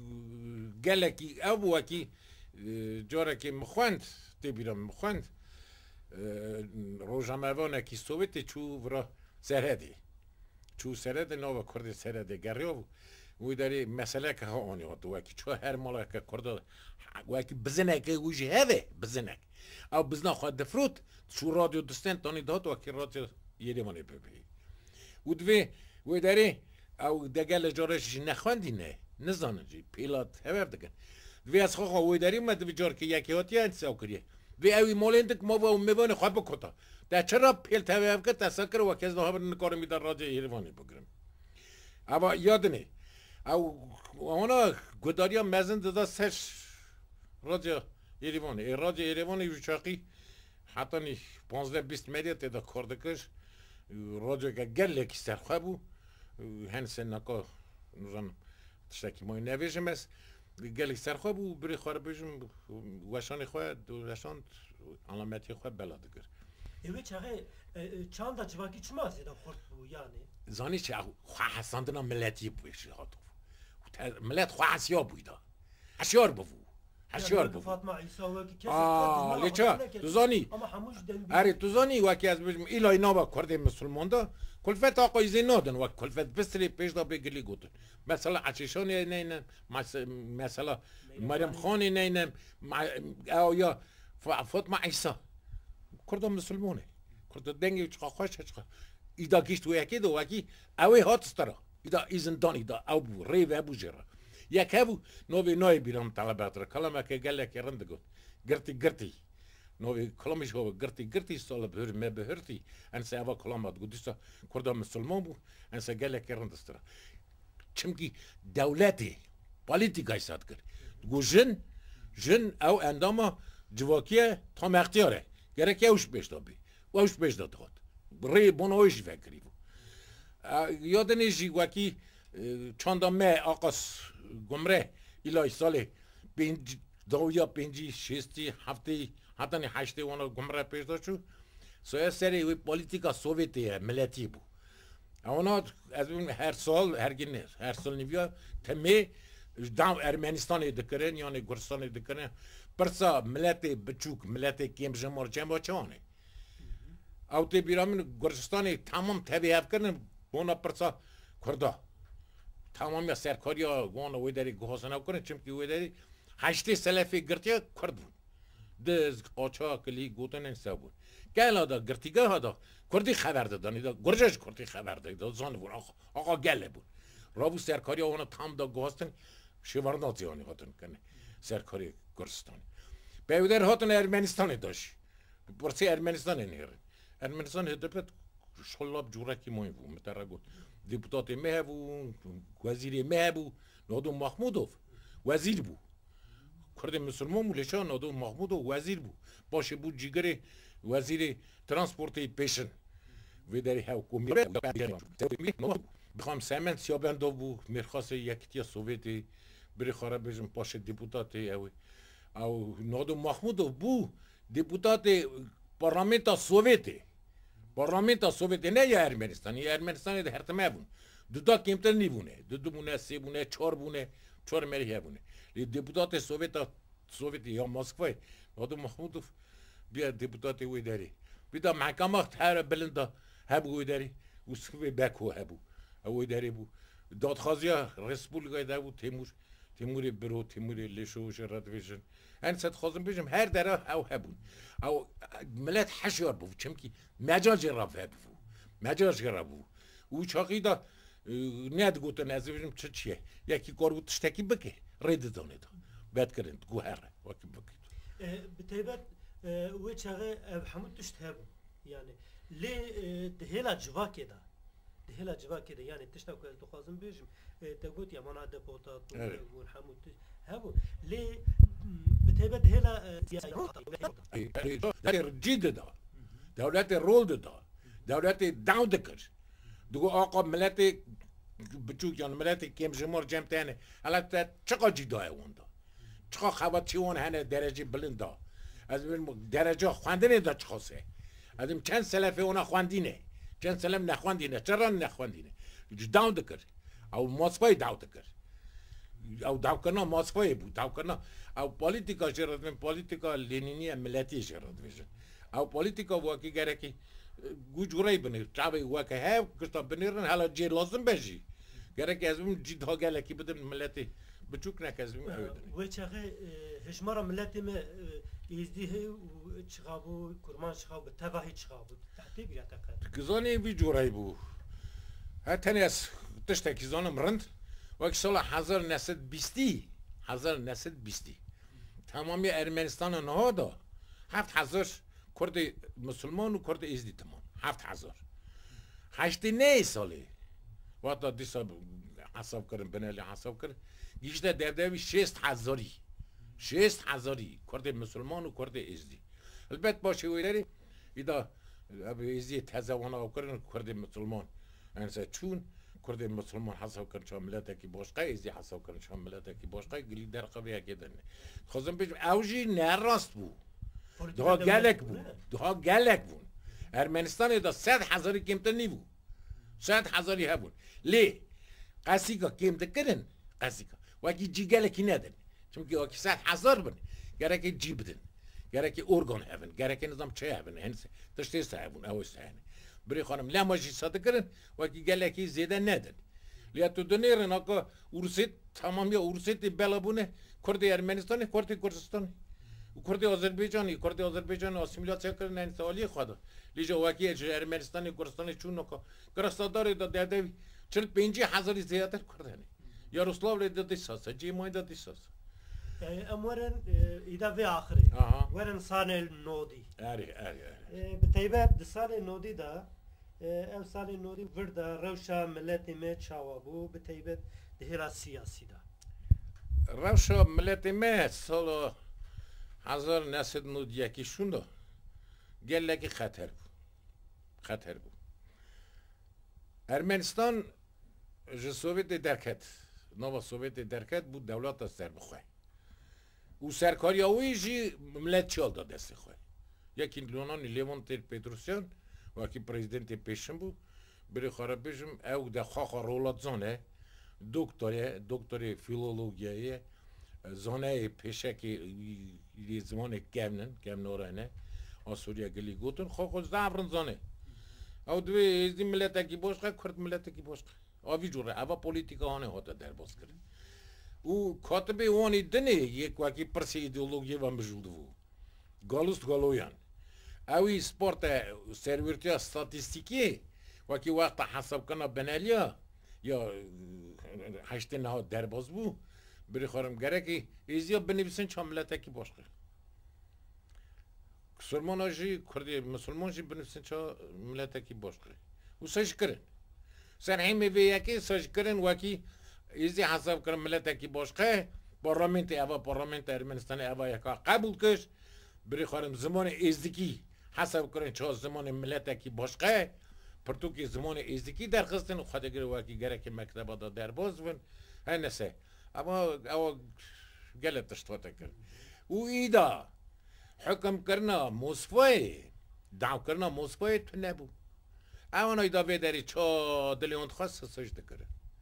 گلکی او وکی جاره که مخوند تی بیرم مخوند روژاموانه کی سوویتی چو ورا سرهدی چو سرده نو کرد سرده گریو وی داری مسئله که ها آنی هاتو وکی چو هر مالا که کرده وکی بزنه که ویجی هوه بزنه او بزنه خواهد دفروت چو رادیو دستن تانی داد وکی رادیو یری مانی ببینی و دوی وی داری او دگل جارش نخواندی نه نزانه جی پیلات هوه دگن دوی از خواه وی داری ما دوی جار که یکی هاتی انسی او کریه دوی اوی مالندک ما و میوان خواه بکتا در چرا پیل تویف که تسکر و کس نهار نکار میدار رادیو ایروانی بگیرم اما یاد نی او اونا گداریا مزن دادا سش رادیو ایروانی ای رادیو ایروانی یوچاقی حتی نی پانزده بیست مدیا تیدا کردکش رادیو که گل کی سرخواه بو هنسه نکا نوزم تشتکی مای نویشم است گل کی سرخواه بو بری خواه بیشم وشانی خواه وشان علامتی خواه بلاده کرد Evet çağı çanda civaki çuma zeda kort bu yani. Zani çağı xahasandına milleti bu işi hatı. Millet xahasya buydu. Haşyar bu. Haşyar bu. Fatma İsa ve ki Aa, leça. Zani. Ama hamuş den. Ari tu zani ve ki az bizim ilay nava kurdi Müslüman da kulfet ağay zinadın ve kulfet bisri peş da begli gutun. Mesela açışan neynen mesela Meryem Khan neynen ya Fatma İsa کردم مسلمانه کرد دنگی چقدر خوش چقدر ایدا گیشت و یکی دو وکی اوی هات استرا ایدا ایزندان ایدا او بو ری و ابو جرا یک ابو نوی نوی بیرام طلبات را کلمه که گله که رنده گفت گرتی گرتی نوی کلمش هو گرتی گرتی سال بهر ما بهرتی انسا اوا کلمات گودیسا کردم مسلمان بو انسا گله که رنده استرا چمکی دولتی پالیتیکای ساد کرد گو جن جن او انداما جواکیه تام اختیاره gerek ya uç beş tabi, o uç beş tabi. Burayı bana o işi fikri bu. Yadı ne ji vaki çanda me akas gomre ilay sale pinci doğuya pinci şesti hafte حتی نه هشته اونا گمره پیش داشت شو سویا سری وی پلیتیکا سوویتی ملتی بود اونا از اون هر سال هر گینه هر سال نیویا تمی دام ارمنستان دکرن یعنی گرستان دکرن پرسا ملت بچوک ملت کیم جمهور جنبا چانه او تی بیرامین گرستان تمام تبعیت کردن اونا پرسا کردا تمام یا سرکاریا اونا ویداری گوهاسن او کردن چون که ویداری هشته سلفی گرتیا کرد بود دز قاچاقلی گوتن انسا بود گل دا گرتیگه ها دا کردی خبر دادن دا گرجش کردی خبر داد زان بود آقا آقا گله بود رابو سرکاری اونا تام دا گوهاستن شوارناتی آنی هاتن کنه سرکاری گرستانی بیودر هاتن ارمنستانی داشت برسی ارمنستانی نیره ارمنستان هدفت شلاب جورکی موی بود متره گفت دیپوتاتی مه بود وزیری مه بود نادو محمودوف وزیر بود کرد مسلمان مولشان نادو محمودوف وزیر بود باشه بود جیگری وزیر ترانسپورتی پیشن و داری هاو کومی بخوام سمن سیابندو بود میخواست یکیتی سوویتی بری خراب بشم باشه دیپوتاتی اوی او نادو محمودوف بود دیپوتاتی پارلمانتا سوویتی پارلمانتا سوویتی نه یا ارمنستانی یا ارمنستانی ده هرتمه بون دو تا کمتر نیبونه دو دو بونه سی بونه چهار بونه چهار مریه بونه لی دیپوتات سوویتا سوویتی یا مسکوی نادو محمودوف بیا دیپوتاتی وی داری بیدا محکمه هر بلندا هبو وی داری وسکوی بکو هبو وی داری بو دادخوازی رسپولیکای دا بود تیمور تیموری برو تیموری لیشو شرادویشن این صد خواستم بیشم هر دره او هبون او ملت حشیار بود چون که مجاز جراب هبو مجاز جراب بود او چاقی دا نیاد گوتن از بیشم چه چیه یکی کار بود تشتکی بکه رید دانه دا بد کردن گوهره وکی بکید بتیبت و چاقی همون تشت هبو یعنی لی دهیلا جواکی دا دهلا جوا كده يعني تشتاو كده خازم بيجم تقول يا مانا دبوطات والحمود هبو ليه بتهبد هلا دار جيد دا دولت رول دا دولت داودكر دو آقا ملت بچوك يعني ملت كيم جمهور جمتانه هلا چقا جدا اوندا چقا خواتيون هنه درجه بلندا از درجه خواندنه دا چخاصه ازم چند سلفه اونا خواندینه چند سلم نخواندینه چرا نخواندینه داو دکر او مسکوی داو دکر او داو کنا مسکوی بود داو کنا او پالیتیکا جرات من پالیتیکا لینینی ملتی جرات میشه او پالیتیکا واقعی گره کی گوجوری بنه چابه واقع ها کستا بنیرن حالا جی لازم بشی گره کی از اون جید ها گله کی بدن ملتی بچوک نکازم و چه هشمار ملتی ما يزديه وشغابو كرمان شغابو تباهي شغابو تعتيب يا تكاد كزاني في جوراي بو هات ناس تشتكي زانم مرند وقت سال هزار نسد بیستی هزار نسد بیستی تمامی ارمنستان نهادا هفت هزار کرد مسلمان و کرد ازدی تمام هفت هزار هشتی نه ساله وقتا دیسا حساب کردن بنالی حساب کردن گیشته دردوی شست هزاری شست هزاری کرد مسلمان و کرد ازدی البته باشه ویری ایدا ازدی تزوانا کردن کرد مسلمان انسا چون کرد مسلمان حساب کردن شام ملت کی باشقه ازدی حساب کردن شام ملت کی باشقه گلی در قوی کردن خواستم بگم اوجی نراست بود دها گلک بود دها گلک بود ارمنستان دا صد هزاری کمتر نی بود صد هزاری هبون لی قصیگا کمتر کردن قصیگا وکی جی گلکی ندن چون که وکی صد هزار بن گره که جی بدن گره که ارگان هبن گره که نظام چه هبن هنس تشتی سهبون اوی سهنه بری خانم لاماجی ساده کردن وکی گلکی زیده ندن لیا تو دنیرن آقا ارسیت تمامی ارسیت بلابونه کرد ارمنستانی کرد کردستانی کرد آذربایجانی کرد آذربایجان آسیمیلاسیون کردن این سوالی خدا لیجا وکی ارمنستانی کردستانی چون نکا کرستاداری دا دیده چل پنجی هزاری زیادتر کردنی یاروسلاو لی دادی ساسا جی مای دادی ساسا امورن ایدا وی آخری ورن سال نودی آری آری آری بتیبه دسال نودی دا ام سال نودی وردا روشا ملتی می چاوابو بتیبه دهیرا سیاسی دا روشا ملتی می سالو هزار نسد نود یکی شوندا گله کی خطر بود خطر بود ارمنستان ج سوویت درکت نو سوویت درکت بود دولت از سر بخواه و سرکاری اوی جی ملت چال داد دست خواه یکی لونان لیوان تیر پتروسیان وکی پریزیدنت پیشم بود بری خاره پیشم او ده خاخ رولات زانه دکتره دکتر فیلولوژیه زانه پیشکی زمان کمنن کمن اورانه آسوریا گلی گوتن خاخ زعفران زانه او دوی ازدی ملت کی باشقه کرد ملت کی باشقه آوی جوره اوا پولیتیکا هانه هاتا در باز کرد او کاتبه اونی دنه یک وکی پرسی ایدئولوژی و مجلده و گالوست گالویان اوی سپورت سرویرتیا استاتیستیکی وکی وقت حساب کنه بنالیا یا هشته نه در باز بو بری خورم گره که ایزیا بنویسن چه ملت کی باشقه سلمان آجی کردی مسلمان جی بنویسن چه ملت کی باشقه و سش کرن سر همه وی یکی سش کرن وکی ایزی حساب کنه ملت کی باشقه پارلمنت اوا پارلمنت ارمنستان اوا یکا قبول کش بری خورم زمان ازدکی حساب کنه چه زمان ملت کی باشقه پرتو که زمان ازدکی درخواستن خدا گره وکی گره که مکتبا دا در باز ون هنسه اما او گلت اشتوتا کرد او ایدا حکم کرنا مصفای دعو کرنا مصفای تو نبو اونا ایدا بیداری چا دلی انتخواست سجده کرد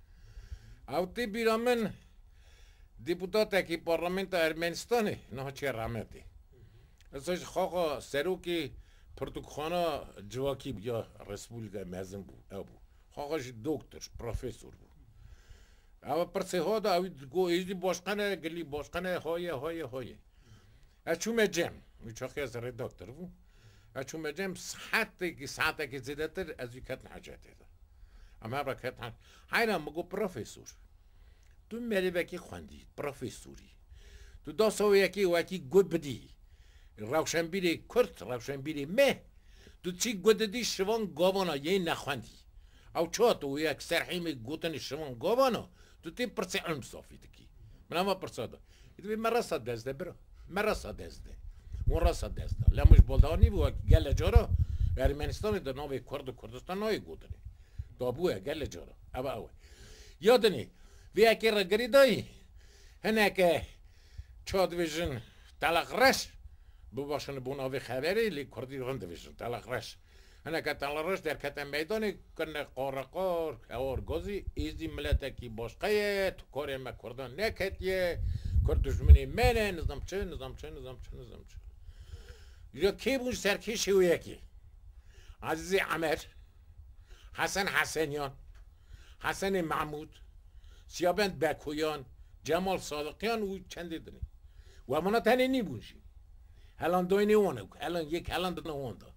او تی بیرامن دیپوتاتا کی پارلمنت ارمنستانه نه چه رحمتی ازش خواقا سروکی پرتوکخانا جواکی یا رسپولیکا مزن بو او بو خواقاش دکتر پروفسور بو او پرسه ها دا اوی گو ایزی باشقنه گلی باشقنه های های های اچوم جم میچاقی از رداکتر بو اچوم جم ساعته که ساعته که زیده تر از یو کتن حاجته دا اما برا کتن حیرم مگو پروفسور تو مری وکی خواندی پروفسوری تو دا سو یکی وکی گود بدی روشنبیری کرد روشنبیری مه تو چی گوددی شوان گاوانا یه نخواندی او چه تو یک سرحیم گوتن شوان گاوانا تو تی پرسی علم صافی دکی من اما پرسادا ایدوی من راسا دزده برو من راسا دزده اون راسا دزده لمش بلدانی بو گل جارا ارمنستان در ناوی کرد و کردستان نای گوتنی دابوه گل جارا او اوه یادنی وی اکی را گریدایی هنه که چاد ویژن تلق رش بباشن بوناوی خبری لی کردی رند ویژن تلق رش هنه که تلق رش در کتن میدانی کنه قارقار اور گازی ایزی ملت کی باشقه تو کاری ما کردن نکتیه کرد دشمنی منه نظام چه نظام چه نظام چه نظام چه یا کی بوش سرکشی و یکی عزیزی عمر حسن حسنیان حسن محمود سیابند بکویان جمال صادقیان و چندی دنی و منا تنی نی بونشی هلان دوی نیوانه هلان یک هلان دنه هوندا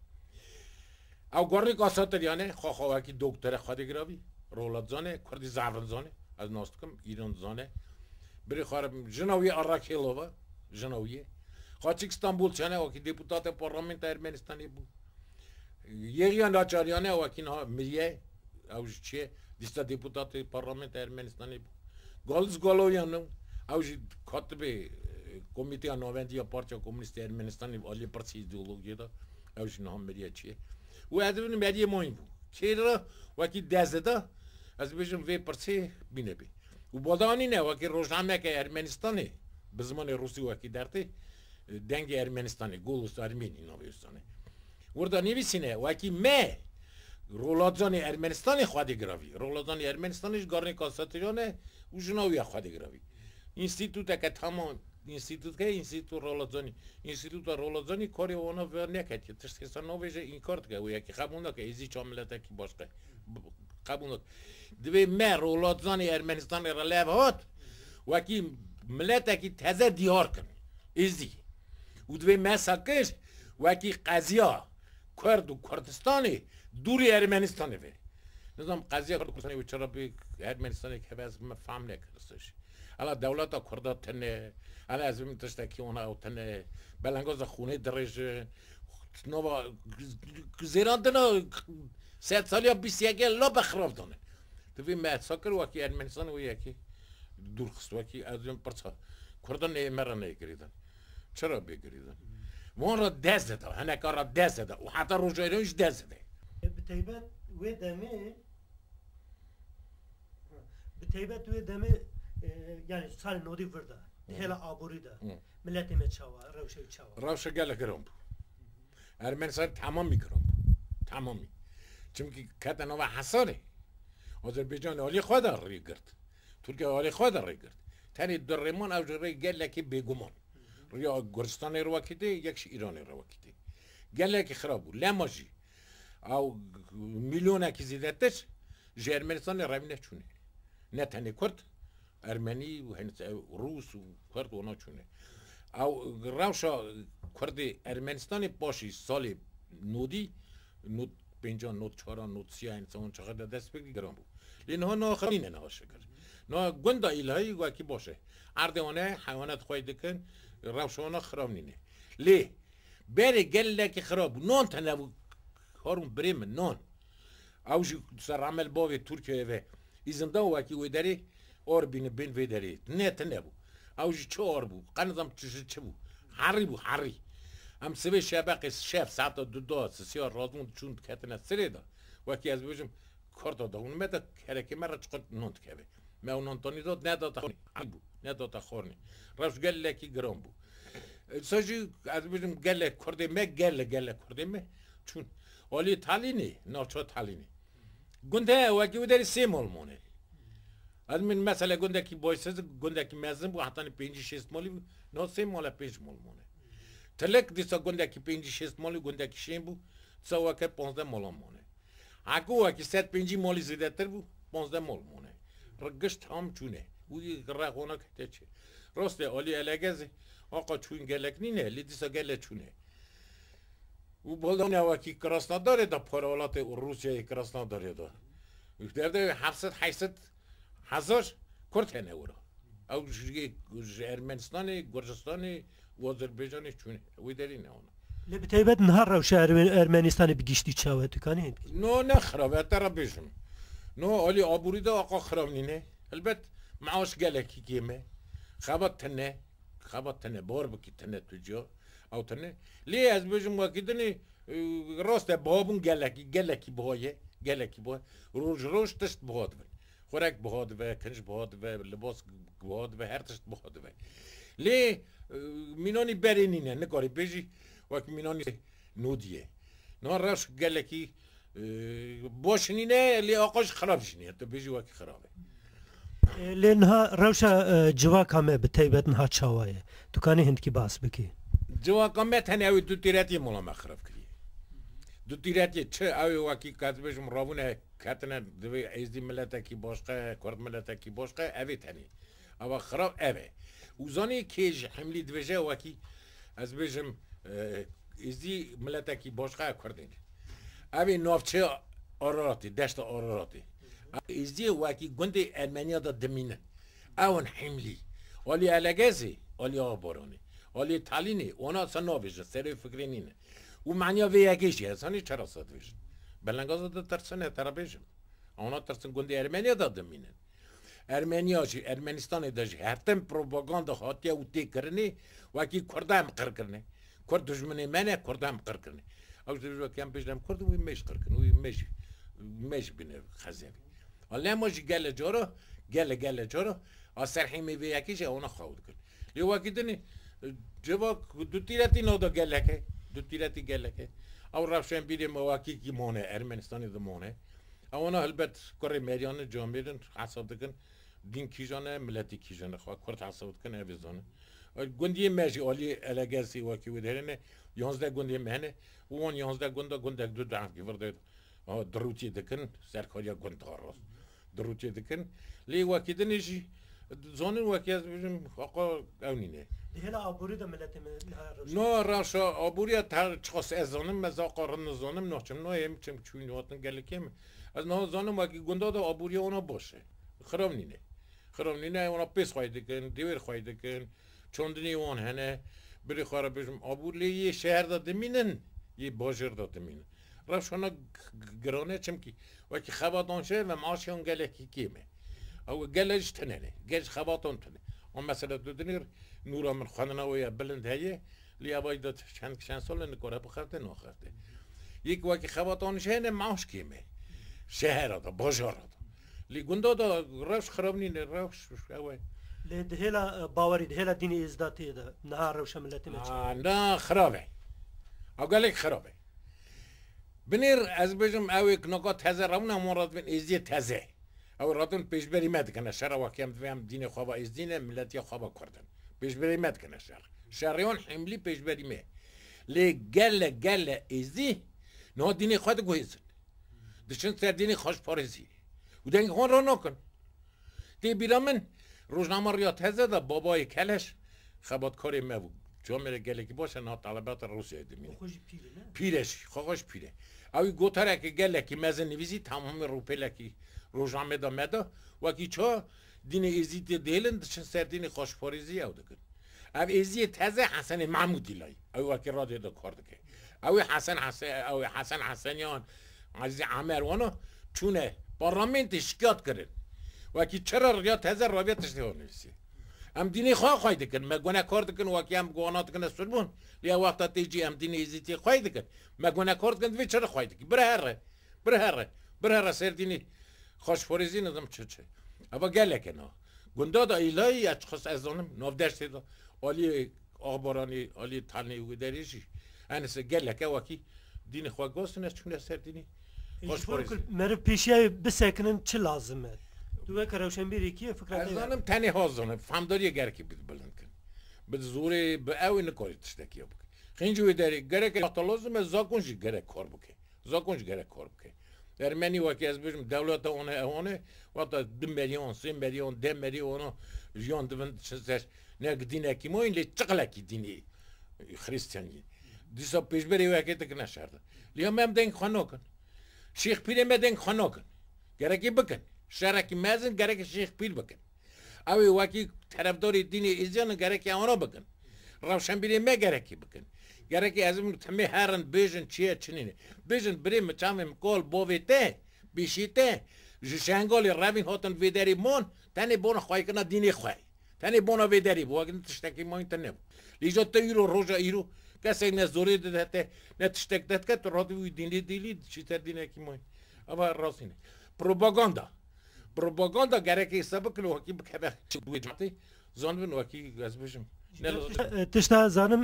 او گرنی کاساتر یانه خواه که دکتر خواهد گراوی رولاد زانه کردی زعفران زانه از ناستکم ایران زانه بری خواهرم جنوی اراکیلووا جنویه خواهچک استانبول چانه و که دیپوتات پارلمنت ارمنستانی بود یکیان داچاریانه و که نه میریه او چیه دیستا دیپوتات پارلمنت ارمنستانی بود گالز گالویانو او کاتب کمیته نوندی پارچه کمونیست ارمنستانی عالی پرسی ایدئولوژی دا او نه میریه چیه و ادبین میریه مهم بود چرا و که دزده از بیشتر وی پرسی بینه بی و بادانی نه و که روزنامه که ارمنستانی به زمان روسی و که درته دنگ ارمنستانی گولوس ارمنی نویستانه وردا نویسینه و که مه رولادزان ارمنستانی خواهد گراوی رولادزان ارمنستانیش گارنی کاساتریانه و جنوی خواهد گراوی انستیتوت که تمام انستیتوت که انستیتوت رولادزانی انستیتوت رولادزانی کاری اونا ور نکردی ترسیسان نویجه این کارت که و یکی قبول نکه ایزی چاملت کی باشه قبول نک دوی مه رولادزان ارمنستان را لبهات و کی ملت کی تازه دیار کن ایزی و دوی مه ساکش و کی قضیه کرد و کردستانی دوری ارمنستانی وی نظام قضیه کرد کردستانی و چرا بی ارمنستانی که باز مفهم نکردش حالا دولت کرد تنه حالا از این تشت کی اونا تنه بلنگاز خونه درج نوا زیران دنا ست سالی بیست یک لا بخراب دانه دوی مه ساکر و کی ارمنستان و یکی دور خست و کی از این پرسا کردن نمیره نگریدن چرا بگریدن وان را دست داد هنه کار را دست داد و حتی روزایرونش دست داد بتیبت و دمه بتیبت و دمه یعنی سال نودی ورده هلا آبوری دا ملت ما چاوا روشه چاوا روشه گله گرم بود ارمنستان تمامی گرم تمامی چونکی کتنا و حساره آذربایجان عالی خود ری کرد ترکیه عالی خود ری کرد تنی درمان او جری گله کی بیگمان ریا گرجستان رو وکیده یکش ایران رو وکیده گله کی خراب بود لاماجی او میلیون کی زیادتش ارمنستان روینه چونه نه تنی کرد ارمنی و هنوز روس و کرد اونا چونه او روشا کرد ارمنستان باشی سال نودی نود پنجاه نود چهار نود سی انسان چقدر دست بگی گرام بود لین ها ناخرینه نه شکر نه گنده ایلهایی و کی باشه اردوانه حیوانات خواهی دکن روشانا خراب نینه لی بره گله که خراب نان تنو هارون بریم نان اوجی سر عمل باوی ترکیه و ایزنده و کی ویداری اور بین بین ویداری نه تنو اوجی چه آر بود قنادم چه چه بود حری بود حری ام سوی شبکه شف ساعت دو دو سیار رازون چون کتنه سری دا و کی از بچم کارت داد اون مت کرکی مرا چقدر نوند کبه ما اون انتونی داد نه داد خورنی عیبو نه داد خورنی راش گله کی گرام بو ساجی از بچم گله کرده ما گله گله کرده ما چون ولی تالینی نه چه تالینی گنده و کی وداری سیمول مونه از من مثلا گنده کی بایسز گنده کی مزن بو حتی پنج شش مالی نه سیمول پنج مال مونه تلک دیسا گنده کی پنج شش مالی گنده کی شیم بو سوا که پانزده مال مونه اگه وقتی صد پنجی مالی زیاده تر بود پانزده مال مونه رگشت هم چونه وی رقونا کته چه راسته عالی الگز آقا چون گلک نینه لیدیسا گله چونه و بالدانه وقتی کراسناداره دا پارولات روسیه کراسناداره دا درده هفتصد هشتصد هزار کرتنه ورا او ارمنستان گرجستان و آذربایجان چونه وی داری نه اونا لبتایبت نهار روش ارمنستان بگیشتی چاوه تو کنید نو نه خرابه ترا بیشم نو علی آبوری دا آقا خراب نینه البته معاش گله کی کیمه خبات تنه خبات تنه بار بکی تنه تجا او تنه لی از بیشم واقعی راست بابون گله کی گله کی بايه گله کی بايه روز روز تشت بهاد و خوراک بهاد و کنج بهاد و لباس بهاد و هر تشت بهاد و لی مینانی برینینه نکاری بیشی وقتی مینانی نودیه نه راست گله کی باشنینه لی آقاش خراب شنیه تو بیشی وقتی خرابه لینها روشا جواک همه بتایبت نها چاوه تو کنی هند کی باس بکی جواک همه تنه اوی دو تیراتی مولا مخرب کریه دو تیراتی چه اوی وقتی کاتی بشم روونه کاتنه دوی ایزدی ملتا کی باشقه کرد ملتا کی باشقه اوی تنی اما خراب اوی وزانی کیج حملی دویجه وقتی از بشم ایزدی ملتا کی باشقه کردین اوی نافچه آراراتی دشت آراراتی ایزدی وقتی گنده ارمنیا دا دمینه اون حملی ولی الگزی ولی آبارانی ولی تالینی اونا اصلا نابیجه سری فکری نینه و معنی وی یکیشی هستانی چرا ساد بیشن بلنگاز دا ترسنه ترا بیشن اونا ترسن گنده ارمنیا دا دمینه ارمنیا جی ارمنستان دا جی هر تم پروپاگاندا هاتیا و تی کرنی وقتی کرده هم قر کرنه کرد دشمنی منه کرده هم قر کرنه او جلو که هم پیشنم کرد وی میش قر کرنه وی میش میش بینه خزیوی ولی ماجی گله جارو گله گله جارو آسر حیمی به یکیش اونا خواهد کرد لی وقتی دنی جواک دو تیراتی نودا گله که دو تیراتی گله که او رفشن بیری مواقعی کی مونه ارمنستانی دو مونه اونا البت کاری میریانه جامعیدن حساب دکن دین کیجانه ملتی کیجانه خواه کرد حساب دکن اویزانه گندی میجی عالی الگرسی وقتی ودهرنه یانزده گندی مهنه و اون یانزده گنده گنده دو دانگی ورده دروتی دکن سرکاریا گند هاراست دروتی دکن لی وقتی دنیشی زانن وقتی از بچم آقا اونینه هلا آبوری دا ملت نه راشا آبوری تر چخص از زانم مزا قارن زانم نچم نه هم چم چون واتن گله کم از نه زانم وقتی گنده دا آبوری اونا باشه خراب نینه خراب نینه اونا پیس خواهی دکن دیور خواهی دکن چندنی اون هنه بری خارا بچم آبوری یه شهر دا دمینن یه باجر دا دمینن راشانا گرانه چم کی وقتی خباتان شه و معاشیان گله کی کیمه او گلهش تنه گلش خباتان تنه اون مثلا دو دنیر نورا من خانه ویا بلند هیه لیا باید چند چند سال نکاره بخورده نخورده یک وقتی خباتان شه نه معاش کیمه شهر دا باجار دا لی گنده دا روش خراب نینه روش اوه لدهلا باوری دهلا دینی ازداتی ده نه روش ملتی مچ نه خرابه اقولك خرابه بنير از بجم او نقاط تازه رون مراد بن ازدی تازه او راتون پیش بری مد کنه شر واقعا فهم دین خوابا از دین ملتی خوابا کردن پیش بری مد کنه شر شریان حملی پیش بری مه لی گل گل ازدی نه دین خود گویزن دشن سر دین خوش پارزی و دنگ خون را نکن دی بیرامن روزنامه ریا تازه دا بابای کلش خبات کاری مبود جامعه گله که باشه نه طلبات روسیه دمینه پیرش خوش پیره اوی گوتره که گله که مزه نویزی تمام روپله که روزنامه دا مدا و کی چا دین ازید دیلن دشن سر دین خوش پارزی او دکن او ازی تازه حسن محمودی لای او وکی را دیده کار دکه او حسن حسن او حسن حسنیان عزیز عمروانو چونه پارلمنت شکایت کرد وکی چرا ریا تازه رابطش دیو نویسی ام دینی خواه خواهی دکن مگونه کار دکن وکی هم گوانات کن سربون لیا وقتا تیجی ام دینی ازیتی خواهی دکن مگونه کار دکن وی چرا خواهی دکن بره هره بره هره بره هره سر دینی خوش فوریزی ندم چه چه اما گله که نا گنده دا ایلایی اچخص از دانم نافدشتی دا آلی آبارانی آلی تلنی و دریشی انسه گله که وکی دین خواه گوستن چونه سر دینی خوش فوریزی مر پیشی بسکنن چه لازمه دو که روشن بیری کیه فکر از دانم تنی هازانه فهمداری گرکی بید بلند کن بد زوری به اوی نکاری تشتکی بکن خینجوی داری گره که لازمه زاکنشی گره کار بکن زاکنش گره کار بکن در منی وقتی از بچم دولت آنه آنه وقتا دو میلیون سه میلیون ده میلیون جیان دوند چیزش نگدینه کی ما این لی چقدر کی دینی خریستانی دیسا پیش بری وقتی تک نشرده لیا من دنگ خانه کن شیخ پیره من دنگ خانه کن گره کی بکن شرکی مزن گره کی شیخ پیر بکن اوی وقتی طرفداری دینی ازیان گره کی آنها بکن روشن بیری من گره کی بکن گره کی از اون تمی هرن بیشن چیه چنینه بیشن بری مچامم کول بویته بیشیته جشنگالی روین هاتن ویدری مون تنی بون خواهی کنه دینی خواهی تنی بون ویدری بو اگه نتشتکی ما این تنه لیجا تیرو روزا ایرو کسی نزوری دهته نتشتک دهت که تو رادوی دینی دیلی چیتر دینه کی ما اما راستینه پروپاگاندا پروپاگاندا گره کی سبب کلو حکی بکبه دوی جمعتی زانون وکی از بشم تشتا زانم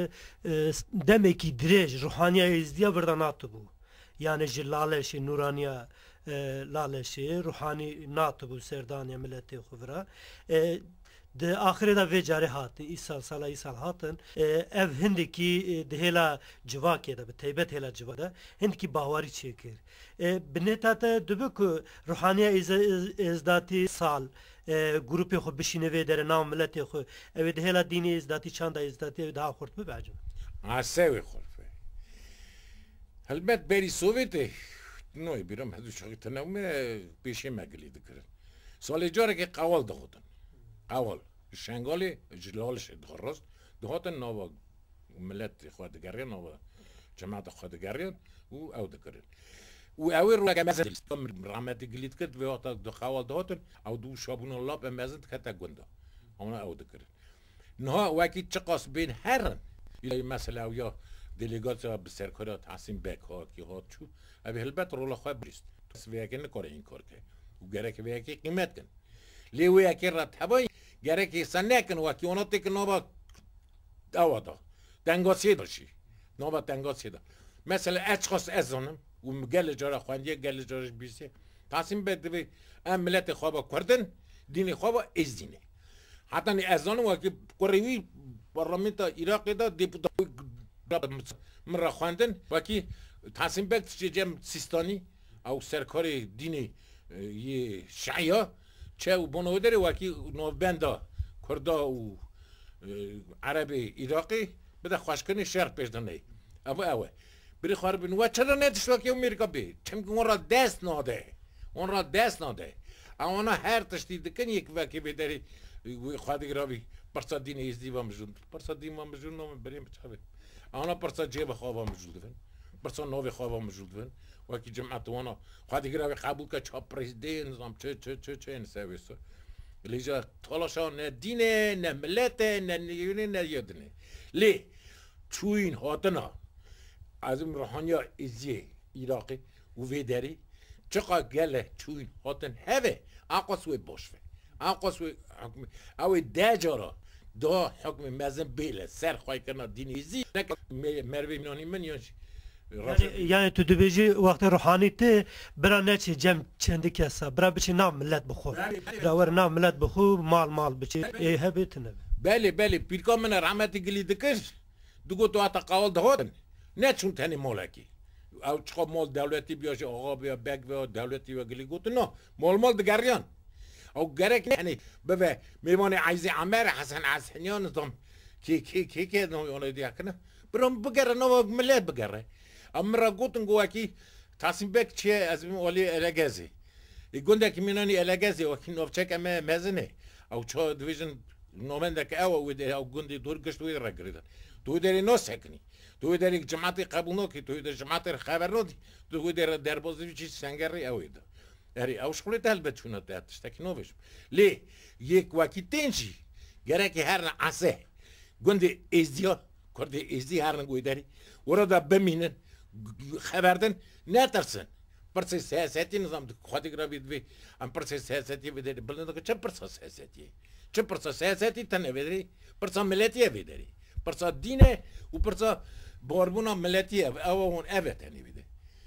دمکی درێژ ڕوحانیا ئێزدیا بردەناتە بوو یانە ژ لالێشی نورانیا لالێشێ ڕوحانی ناتبوو سەردانیا ملەتێ خوڤرا di axirê da vê carê hatin îsal sala îsal hatin ev hindekî dihêla civakê de bi taybet hêla civa de hindekî bawarî çêkir bi nêta te dibe ku ruhaniya êzdatî sal grupê xwe bişîne vê derê nav miletê xwe ew ê dihêla dînê êzdatî çanda êzdatî ew daha xurt bibe acaba asewê xurt be helbet berî Sovyetê noy biram hezû şaxî tenewme pêşê me gilî dikirin salê carekê qewal dixutin اول شنگالی جلالش درست دهاتن نوا ملت خودگریان نوا جماعت خودگریان و او دکرد و اوی رو اگه مزد رحمتی گلید کرد و وقتا دو خوال دهاتن او دو شابون الله به مزد کتا گنده اونا او دکرد نها وکی چقاس بین هرن یه مثلا او یا دلیگات به سرکاری تحسین بک ها کی ها چو اوی هلبت رولا خواه بریست پس ویکی نکاره این کار که و گره که ویکی قیمت کن لیوی اکی را تبایی گره که سنکن و که اونا تک نوبا دوادا دنگاسی داشی نوبا دنگاسی دا مثلا اشخاص از اونم و گل جارا خواندی گل جارش بیسی تصمیم بده به ام ملت خوابا کردن دین خوابا از دینه حتی از اون و که کوریوی پارلمانت عراق دا دیپوتای مرا خواندن و که تصمیم بده جم سیستانی او سرکار دینی یه شیعه چه و بنو داره وکی نوبندا کردا و عربی عراقی بده خوشکنی شرق پیش دنی اما اوه بری خوار بینو و چرا نتیش وکی امریکا بی چون که اون را دست ناده اون را دست ناده اما هر تشتی دکن یک وکی بداری خواهدی گرابی پرسا دین ایزدی و مجون پرسا دین و مجون نام بریم بچه اما پرسا جیب خواب و مجون دفن پرسا نوی خواب و مجون دفن وکی جمعت وانا خواهدی گرابی قبول که چه پرزیدین نظام چه چه چه چه این سویسه لیجا تلاشا نه دینه نه ملته نه نیونه نه یادنه لی چوین هاتنا از این روحانیا ازی عراقی و ویدری چقا گله چوین هاتن هوه اقا سوی باشفه ام قصوی حکم او دجارا دا حکم مزن بیله سر خواهی کنه دینیزی نک مروی منانی من یانش یعنی تو دبیجی وقت روحانی ته برا نچی جمع چندی کسا برا بچی نام ملت بخور برا ور نام ملت بخور مال مال بچی ای هبیت نبی بله بله پیرکا من رحمتی گلی دکش دوگو تو اتا قوال دهادن نه چون تنی مالکی او چقا مال دولتی بیاش آقا بیا بگ بیا دولتی و گلی گوتو نه مال مال دگریان او گرک یعنی ببه میمان عیزی عمر حسن عسحنیان نظام کی کی کی کی نو یونه دیا کنه برام بگره نو ملت بگره امرا گوتن گوا کی تصمیم بک چیه از من ولی الگازی یگونده که مینانی الگازی و کی نوچک اما مزنه او چه دیویژن نومنده که او ویده او گوندی دور گشت ویده را گریدن تو داری نو سکنی تو داری جماعتی قبول نکی تو داری جماعتی خبر ندی تو داری دربازی چیز سنگری اویده یعنی اوش خلی تل بچونه دادش تکی نوش لی یک وقتی تنجی گره که هر نعسه گوندی ازدیا کردی ازدی هر نگوی داری وردا بمینن خبردن نترسن پرسه سیاستی نظام خواهی کرا بید بی ام پرسه سیاستی بیداری بلند که چه پرسه سیاستی چه پرسه سیاستی تنه بیداری پرسه ملتیه بیداری پرسه دینه و پرسه باربونا ملتیه او اون اوه تنه بیده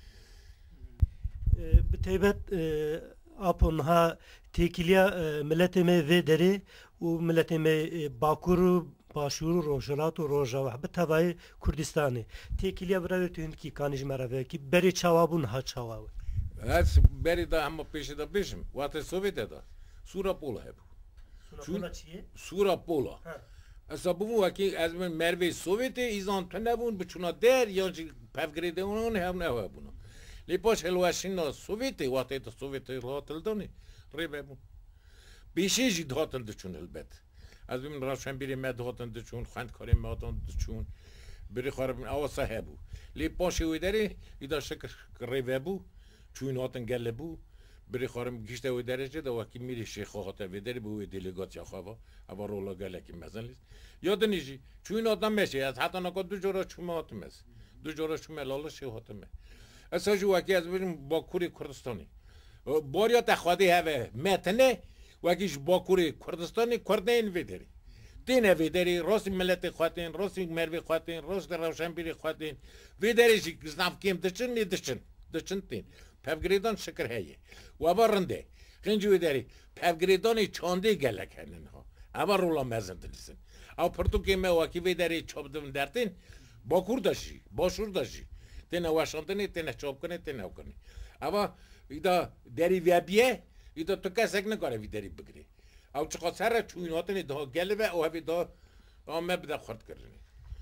بتیبت اپون ها تکیلیا ملت می ویداری و ملت می باکور باشور روجلات و روجا به تبعی کردستانی تکیلیا برای تو هندکی کانیج مراوی کی بری چوابون ها چواب از بری دا هم پیش دا پیشم وقت سوویت دا سورا پولا هبو سورا چیه سورا پولا اصلا بمو وکی از من مروی سوویت ایزان تنبون بچونا در یا پفگریده اونون هم نه هبونو لیپاش هلواشینا سوویت وقت تا سوویت هاتل دانی ریبه بون بیشی جی دهاتن دچون البته از من راشن بیری مد هاتن دچون خواند کاری ماتن دچون بری خارم آوا صاحبو لی پاشی ویداری ایدا شکر ریوه بو چون هاتن گله بو بری خارم گیشته ویداری چه دو وکی میری شیخ هاته ویداری بو دیلیگات یا خوابا اوا رولا گله کی مزن لیست یاد نیجی چون هاتن میشه از حتی نکات دو جورا چوم هاتم میز دو جورا چوم لالا شی هاتم می اساس جو وکی از بریم باکوری کردستانی باریا تخوادی هوا متنه وکیش باکوری کردستانی کردین ویداری تین ویداری راست ملت خواتین راست مروی خواتین راست روشنبیری خواتین ویداری چی زنف کیم دچن نی دچن دچن تین پفگریدان شکر هیه و بارنده خنجی ویداری پفگریدانی چاندی گله کنن ها اما رولا مزن دلیسن او پرتو کیم وکی ویداری چوب دم درتین باکور داشی باشور داشی تین واشاندنی تین چوب کنی تین او کنی اما ایدا دری ویابیه ایدا تو کسک نکاره ویداری بگیری او چقدر سر چون هاتنی ده گله و او هفی ده آمه بده خورد کردنی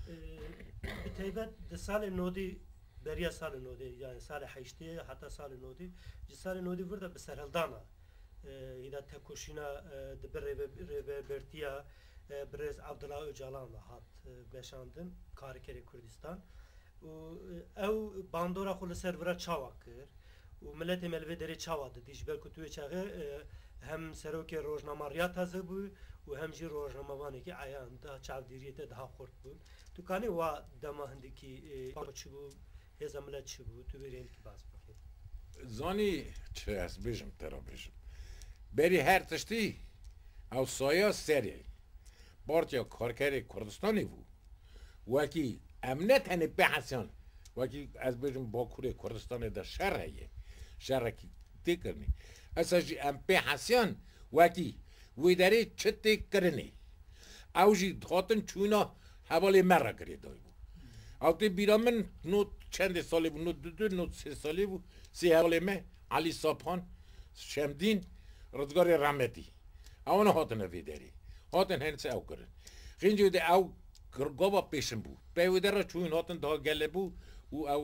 بتیبت ده سال نودی بریا سال نودی یعنی سال هشتی حتی سال نودی جی سال نودی ورده به سرهلدانا ایدا تکوشینا ده بر برتیا برز عبدالله اجالان هات بشاندن کارکری کردستان و او باندورا خول سرورا چاوا کرد و ملت ملوی دری چاوا ده دیش بلکو توی چاقه هم سروک روزنامه تازه بود و هم جی روزنامه‌وانی که عیان ده چاودیریت ده خورد بود تو کانی و دما هندی کی چی بود هزاملت چی بود تو برین کی باز بکن زانی چه از بیشم ترا بیشم بری هر تشتی او سایا سری بارتیا کارکری کردستانی بود وکی امنت هنی بحثان وکی از بیشم باکوری کردستانی ده شرعیه شرعی تیکرنی اساس ام بحثان وکی ویداری چتی کرنی اوجی دهاتن چوینا حوالی مرا کرده بود اوتی بیرامن نو چند سالی بود نو دو دو نو سه سالی بود سی حوالی مه علی صابخان شمدین رزگار رحمتی اونا هاتن ویداری هاتن هنسه او کرن خینجی ویده او گابا پیشم بود به ویدارا چوین هاتن ده گله بود و او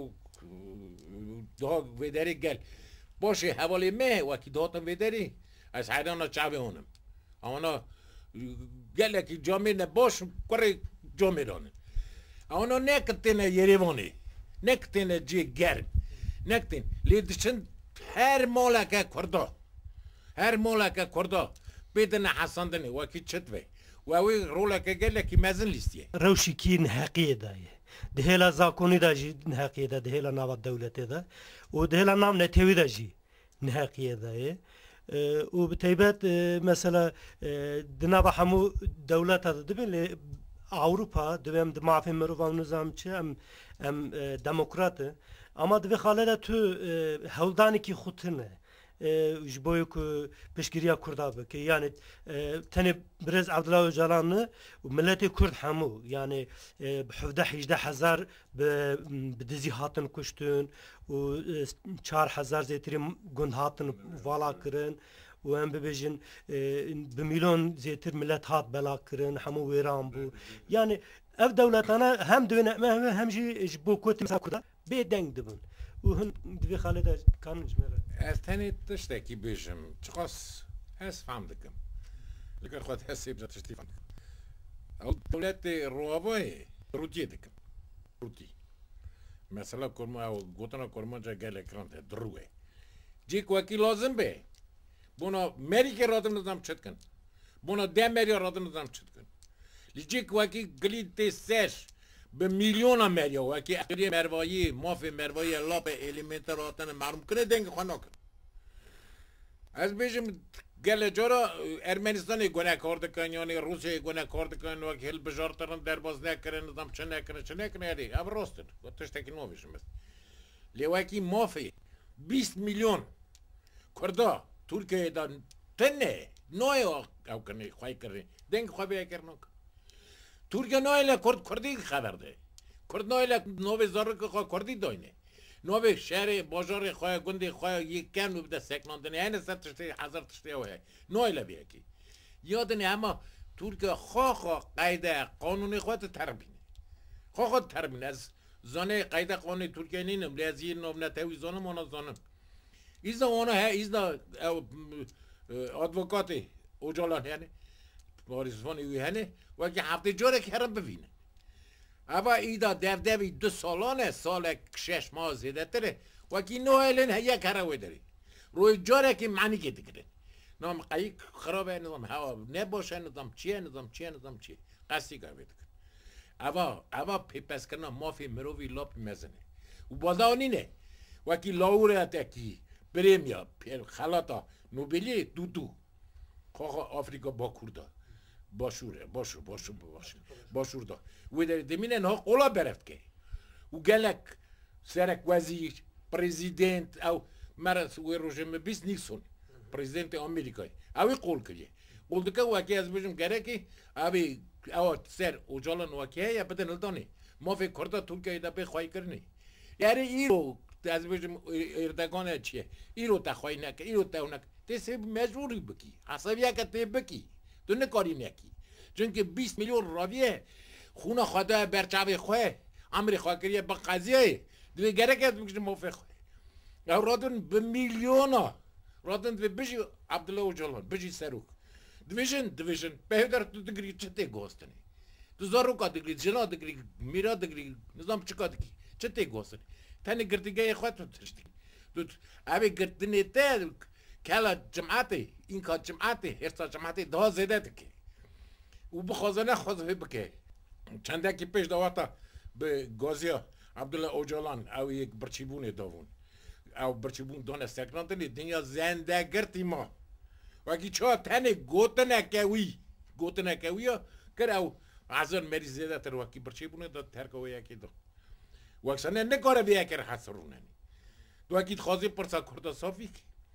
ده ویداری گل باشه حوالی مه وکی دهاتن ویداری از حیرانا چاوه اونم اونا گله که جامعه نباش کاری جامعه رانه اونا نکتینه یریوانی نکتینه جی گرم نکتین لیدشن هر مولا که کرده هر مولا که کرده بدن حساندنی وکی چطوه و اوی رولا که گله که مزن لیستیه روشی کی نحقیه دایه دهلا زاکونی دا جی نحقیه دا دهلا ناو دولته دا و دهلا نام نتوی دا جی نحقیه دایه و بتیبت مثلا دنبا همو دولت هذا دبل أوروبا دبم معفن مروفان نظام چه ام ام دموکراته اما دبی خاله تو هولدانی کی خودتنه جبوی که پشگیریا کرده بکه یعنی تنی برز عبدالله جلانه و ملت کرد همو یعنی بحفده حجده هزار بدزی هاتن کشتن و چهار هزار زیتری گند هاتن والا کرن و هم ببیجن بمیلیون زیتر ملت هات بلا کرن همو ویران بو یعنی اف دولتانا هم دوینه هم جی جبو کوت مثلا کرده به دنگ دبن و هن دوی خالد کانون جمره از تنی تشتکی بیشم چقاس هست فهم دکم لکر خود حسی بجا تشتی فهم دکم او دولت روابای روتیه دکم روتی مثلا کرما او گوتنا کرما جا گل اکران ده دروه جیک وکی لازم به بونا مری که رادم نظام چد کن بونا ده مری رادم نظام چد کن لیجیک وکی گلید تی سش به میلیون مریا و که اخری مروایی ماف مروایی لاپ الیمنتر آتن معلوم کنه دنگ خوانا کن از بیشم گل جارا ارمنستانی گناه کارد کن یعنی روسیه گناه کارد کن و که هل بجارترن درباز نکرن نظام چه نکنه چه نکنه یعنی اب راستن و تشتکی نو بیشم بس لیواکی مافی بیست میلیون کردا ترکیه دا تنه نوی او کنه خواهی کرنه دنگ خواه بیا کرنه ترکیه نایله کرد کردی خبر ده کرد نایله نوی زاره که خواه کردی داینه نوی شهر بازار خواه گندی خواه یک کم بده سکناندنه اینه ست تشتی هزار تشتی اوه نایله بیا کی یادنه اما ترکیه خواه خواه قیده قانونی خواه تربینه خواه خواه تربینه از زانه قیده قانونی ترکیه نینم لیازی نوم نتوی زانم آنا زانم ایزا آنا ها ایزا ادوکاتی اوجالان یعنی واریزوانی وی هنه و که هفته جاره کردم ببینه اما ایدا دو دوی دو سالانه سال شش ماه زیده تره و که نوهلن هیا کروی داری روی جاره که معنی که دکره نام قیق خرابه نظام هوا نباشه نظام چیه نظام چیه نظام چیه قصدی که بده اما اما پیپس کردن مافی مروی لاپی مزنه و بازانی نه و که لاوره کی بریم یا خلاطا نوبلی دو دو خواه آفریقا با کرده باشوره باشو باشو باشو باشور دا و در دمینه نه قولا برفت که و گلک سرک وزیر پرزیدنت او مرس و رژیم بیس نیکسون پرزیدنت آمریکایی اوی قول کریه قول دکه واقعی از بجم گره که اوی او سر اوجالان واقعی یا بدن الدانه ما فکر کرده ترکیه دا به خواهی کرنه یعنی ایرو از بجم اردگانه چیه ایرو تا خواهی نکه ایرو تا اونک تیسه مجبوری بکی حسابیه که تی بکی تو نکاری نکی چون که بیست میلیون راویه خونه خدا برچاوی خواه امری خواه کریه با قضیه دوی گره که بکشن موفق خواه او رادن به میلیونا رادن دوی بجی عبدالله اوجالان بجی سروک دویشن دویشن بهدر تو دگری چطه گوستنی تو زاروکا دگری جنا دگری میرا دگری نظام چکا دگری چطه گوستنی تانی گردگه خواه تو تشتی تو اوی گردنی تا کلا جماعتی این که جماعتی هرسا جماعتی ده زیده دکی و بخوازنه خوزه بکه چنده که پیش دواتا به گازیا عبدالله اوجالان او یک برچیبونه داون او برچیبون دانه سکناندنی دنیا زنده گرتی ما و اگه چه تنه گوتنه کوی گوتنه کوی کر او عزن مری زیده تر وکی برچیبونه دا ترکوه یکی دا و اکسانه نکاره بیا کر حسرونه تو اگه خوازی پرسا کرده صافی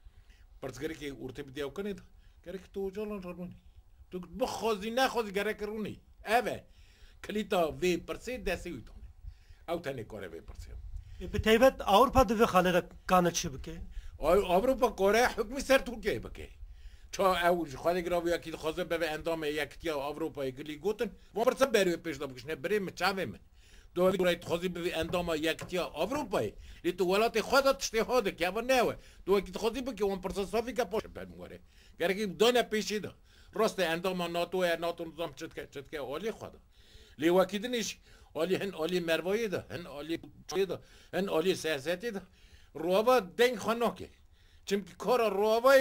پرس گره که ارته بیدیو کنه دا گره که تو اوجالان رونی تو بخوازی نخوازی گره کرونی اوه کلیتا وی پرسه دستی ویتونه او تنه کاره وی پرسه به تیبت اروپا دوی خاله کانت چی بکه؟ اروپا کاره حکمی سر ترکیه بکه چا او خواهد گراوی اکی خوازه به اندام یکتیا اروپای گلی گوتن و پرسه بروی پیش دا بکشنه بریم چاوه من دوی برای خوازی به اندام یکتیا اروپای لی تو ولات خودت اشتهاده که اما نوه دو اکی خوازی بکه اون پرسه صافی که پاشه برمواره گره که دانه پیشی دا راست اندام ناتو ناتو نظام چتکه چتکه عالی خدا لی وکیدنش عالی هن عالی مروایی ده هن عالی چی ده هن عالی سیاستی ده روابا دنگ خانوکه چون که کار روابای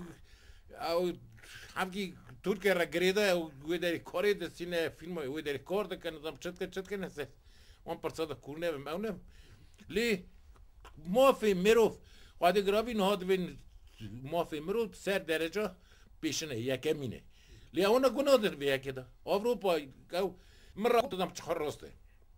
او همکی ترکیه را گریده و وی داری کاری ده سینه فیلم وی داری کار ده که نظام چتکه چتکه نسه اون پرسه ده کورنه و مونم لی مافی میروف خواهد گرابی نهاد وین مافی مرو سر درجه پیشنه یکمینه لی اونا گناه در به یکی دا اروپا او من را دادم چخار راسته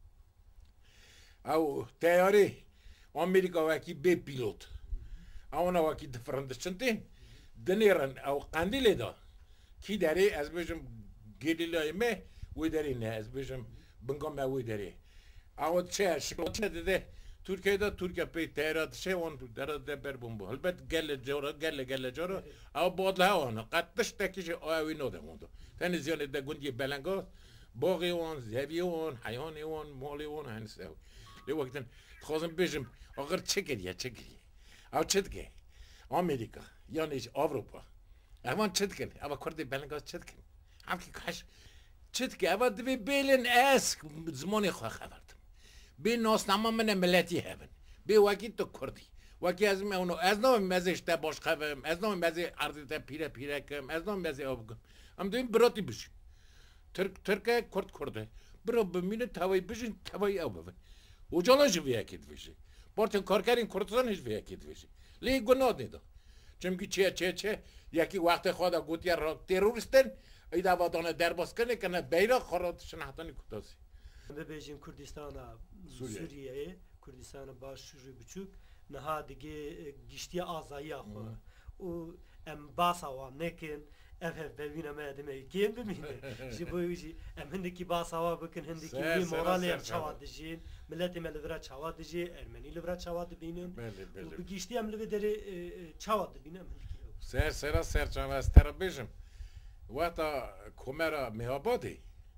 او تیاری امریکا وکی بی پیلوت اونا وکی دفرندشنتین دنیرن او قندیل دا کی داری از بجم گلیلای مه وی داری نه از بجم بنگام وی داری او چه شکل چه دیده Türkiye'de Türkiye pek teyrat şey on derede de ber bomba. Elbet gelle jora gelle gelle jora. Ama bodla ona. Kattış teki şey avi no demondo. Tani ziyane de gundi belengo. Boği on, zebi on, hayani on, mali on hani sev. Le vaktin khazım bejim. Agar çeker ya çeker. Av çetke. Amerika yani Avrupa. Aman çetken. Ama kurdi belengo çetken. Amki kaç çetke. Ama de belen esk zamanı xabardım. به ناسنامه من ملتی هستن به وقتی تو کردی وقتی از من اونو از نام مزه اشته باش خواهم از نام مزه ارزی تا پیره پیره کم از نام مزه آب کم ام دویم براتی بشیم ترک ترکه کرد کرده برا بمینه توای بشین توای آب ببین و جالش ویاکید بشه بارتن کار کردین کردستانش ویاکید بشه لی گناه نیدا چون که چه چه چه یکی وقت خدا گوتی را تروریستن ایدا وادانه درباس کنه کنه بیرا خراتش نهتانی کتاسی ببیجیم کردستان سوریه کردستان باشوری بچوک نها دیگه گشتی آزایی آخو و ام باسا و نکن اف اف ببینم ادمه کیم ببینه جی بویجی ام هندکی باسا و بکن هندکی وی مورالی ام چواد دجین ملت ملورا چواد دجی ارمنی لورا چواد بینن و بگشتی ام لوی داره چواد بینم هندکی سر سر سر چان از تر بیشم وقتا کمرا مهابادی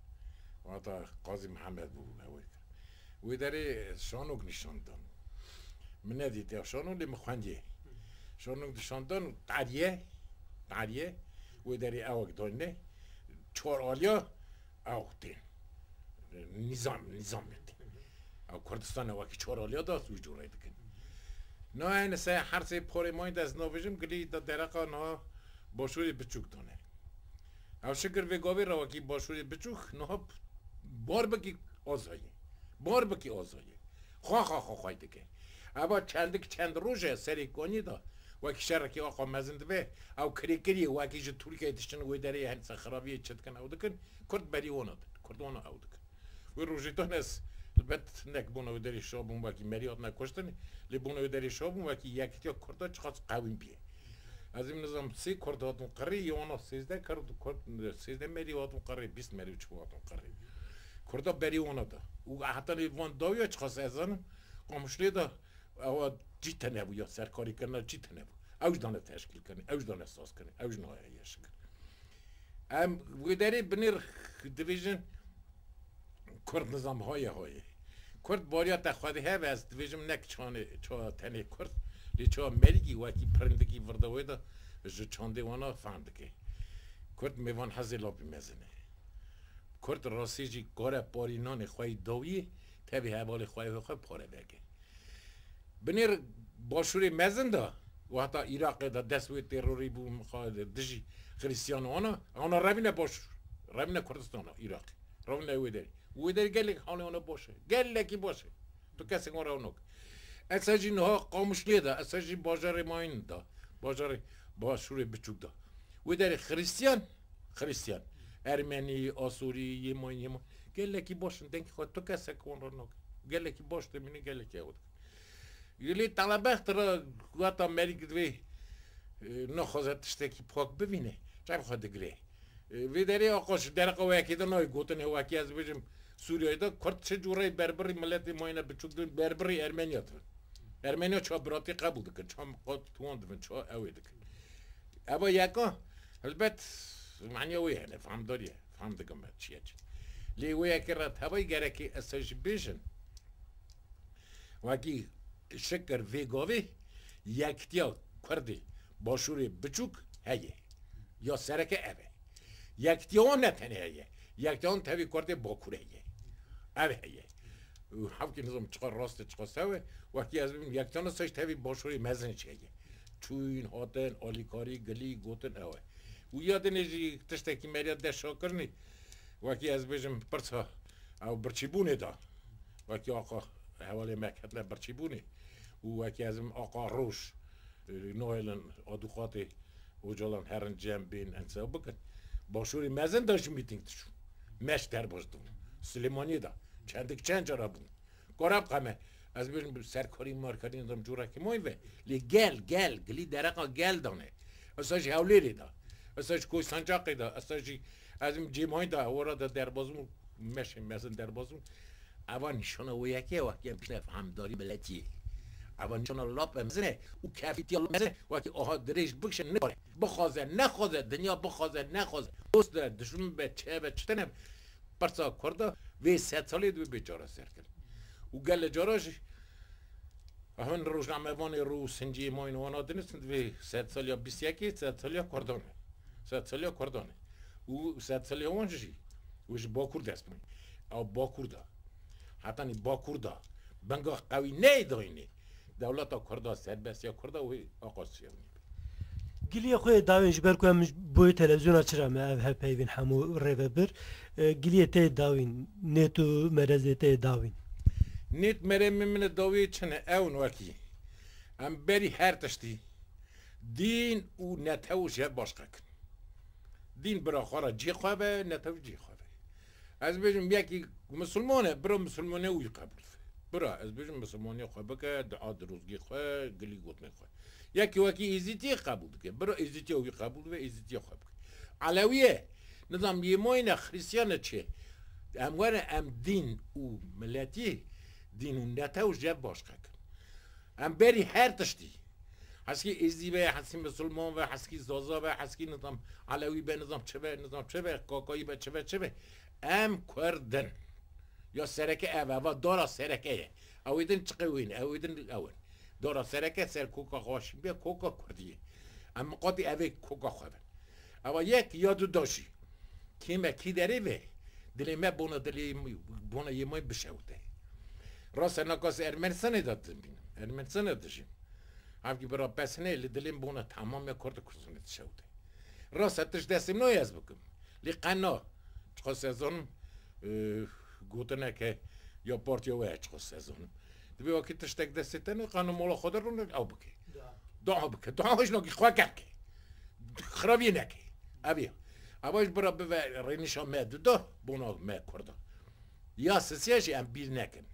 وقتا قاضی محمد بود نوید وی داری شانوک نشاندن من ندیده شانوک لی مخواندیه شانوک نشاندن قریه قریه وی داری اوک دانه چهار آلیا اوک دین نظام نظام دین او کردستان اوکی چهار آلیا داست وی جوره دکن نه این سه هر سه پاره مایند از نویجم گلی دا درقا نه باشوری بچوک دانه او شکر وی گاوی را وکی باشوری بچوک نه بار بکی آزایی بار بکی آزایی خواه خواه خواه خواه دیگه اما چندک چند روزه سری کنی دا وکی شرکی آقا مزند به او کری کری وکی جا ترکیه دشتن وی داری هنس خرابیه چد کن او دکن کرد بری اونا دن کرد اونا او دکن وی روزی دان از البت نک بونا وی داری شابون وکی مریاد نکشتن لی بونا وی داری شابون وکی یکی تیا کرده چخواست قویم بیه از این نظام سی کرد هاتون قری یوانا سیزده کرد سیزده مری هاتون قری بیست مری چو هاتون قری کرده بری اونا دا و حتی لیوان داویا چخواست ازن قامشلی دا او جیت نبو یا سرکاری کنه جیت نبو اوش دانه تشکیل کنه اوش دانه ساز کنه اوش نهایش کنه ام ویداری بنیر دیویژن کرد نظام های های کرد باریا تخواهی ها و از دیویژن نک چانه چا تنه کرد لی چا مریگی وکی پرندگی ورده ویدا جو چانده وانا فهمدگی کرد میوان حزی لابی مزنه کرد راستی کار پارینان خواهی داویه تبی حوال خواهی خواهی پاره بگه بنیر باشوری مزنده و حتی عراق دا دستوی تروری بو مخواه دجی خریستیان آنا آنا روینه باشور روینه کردستان عراق روینه اوی داری اوی داری گلک حال آنا باشه گلکی باشه تو کسی کن رو نک اساجی نها قاموشلی دا اساجی باجار ماین دا باجار باشوری بچوک دا اوی داری خریستیان خریستیان Ermeni, Asuri, Yemen, Yemen. Gel ki boşun denk ki tu kese konronok. Gel ki boş demini gel ki yavud. Yili talabahtır guat Amerika dve no khazat işte ki pak bevine. Çay xadı gile. Ve deri aqoş derqa ve ki de noy gotene ve ki az bizim Suriye'de Kürtçe curay berberi milleti moyna biçukdun berberi Ermeniyat. Ermeniya çok brati kabul dıkın. Çok qat tuandın çok evedik. Ama yaka elbet معنیه هنه فهم داریه فهم دکم بچه چیه چی لیوی کرد هوای گره که اساس بیشن وکی شکر ویگاوی یکتیا کردی باشوری بچوک هیه یا سرکه اوه یکتیا نه تنه هیه یکتیا تاوی کرده باکوره هیه اوه هیه هم که نظام چقدر راست چقدر سوه وکی از بیم یکتیا نساش تاوی باشوری مزن چیه چوین هاتن آلیکاری گلی گوتن اوه و یاد نیجی تشتکی میاد دشا کرنی وکی از بیشم پرسا او برچیبونه دا وکی آقا حوالی مکتله برچیبونه و وکی ازم آقا روش نوهلن آدوخاتی وجالان هرن جمع بین انسا بکن باشوری مزن داشت میتینگ تشون مش در بازدون سلیمانی دا چندک چند جارا بون قرب قمه از بیشم سرکاری مارکاری نظام جورا که موی و لی گل گل گلی درقا گل دانه اساش هولیری دا اساش کوی سنجاقی دا اساش از این جیمای دا ورا دا در بازون مش مزن در بازون اوان نشانه و یکی وقتی هم پیش همداری بلدی اوان نشانه لاپ مزنه او کافیتی لاپ مزنه وقتی آها دریش بکشه نباره بخوازه نخوازه دنیا بخوازه نخوازه دوست داره دشون به چه به چتنم پرسا کرده و سه سالی دو بیچاره سر کرد و گل جاراش همین روزنامه وان رو سنجی ما این وانا دنیستند و سه سال یا بیست یکی سه سال یا کردانه سه سال یا کردانه و سه سال یا وانجی وش باکورد است می او باکورده حتی نی باکورده بنگاه قوی نه داینه دولت کرده سربست یا کرده و آقا سیانی گلی خوی داوین جبر کوم بوی تلویزیون چرا ما هف پیوین همو ریوبر گلی ته داوین نتو مرزه ته داوین نیت مره من داوی چنه اون وکی ام بری هر تشتی دین و نتوش باشقه کن دین برا خورا جی خوابه نتوش جی خوابه از بیشم یکی مسلمانه برا مسلمانه وی قبول برا از بیشم مسلمانی خوابه که دعا دروزگی خواه گلی گوت نخواه یکی وکی ایزیتی قبول که برا ایزیتی وی قبول و ایزیتی خواب که علویه نظام یماین خریسیانه چه اموار ام دین و ملتی دین و نتوش جب باشقه کن ام بری هر تشتی حسکی ازدی به حسکی مسلمان و حسکی زازا و حسکی نظام علوی به نظام چه به نظام چه به کاکایی به چه به چه به ام کردن یا سرکه اوه و دارا سرکه اویدن چقوین اویدن اون دارا سرکه سر کوکا خواشیم بیا کوکا کردیه اما قاطی اوه کوکا خوابن اما یک یادو داشی کیمه کی داره به دلی ما بونا دلی بونا یه مای بشوده راست نکاس ارمنستان دادم بینم ارمنستان داشتیم هم که برای پسنه لیدلیم بونا تمام کرد کردنت شوده راست تش دستم نوی از بکم لی قنا چخوا سزانم گوتنه که یا پارتیا و چخوا سزانم دبی وقتی تش تک دستتن قنا مولا خود رو نک او بکی دعا بکی دعاش نکی خواه کرد خرابی نکی ابیا اباش برای به رینشا مدو دا بونا مد کرده یا سسیاشی ام بیر نکن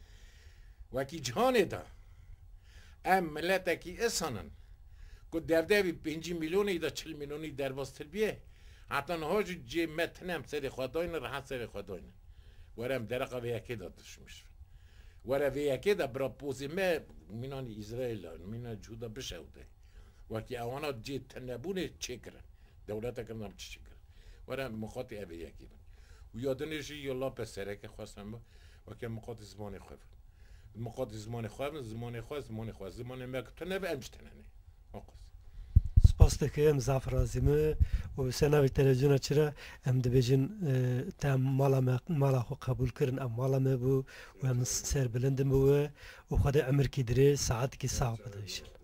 وکی جهانه دا ام ملت کی اسانن کو دردوی پنج میلیونی دا چل میلیونی در باستر بیه حتی نهاج جی متنم سر خداین راحت سر خداین ورم درقه و یکی دادش میشه ور و یکی دا برا پوزی ما مینان اسرائیل مینان جودا بشوده وقتی اوانا جی تنبونه چه کرن دولت کردم چه کرن ورم مخاطی ابی یکی بن و یادنشی یلا پسره که خواستم با وقتی مخاطی زمانی خواه مقاد زمان خواه زمان خواه زمان خواه زمان مکتونه به امشتنه آقاس سپاس دکه ام زعفر عظیمه و سنوی تلویزیون چرا ام دبیجن تام مالا مالا خو قبول کرن ام مالا ما بو و ام سر بلندم بو و خدا عمر کی دره ساعت کی صعب بده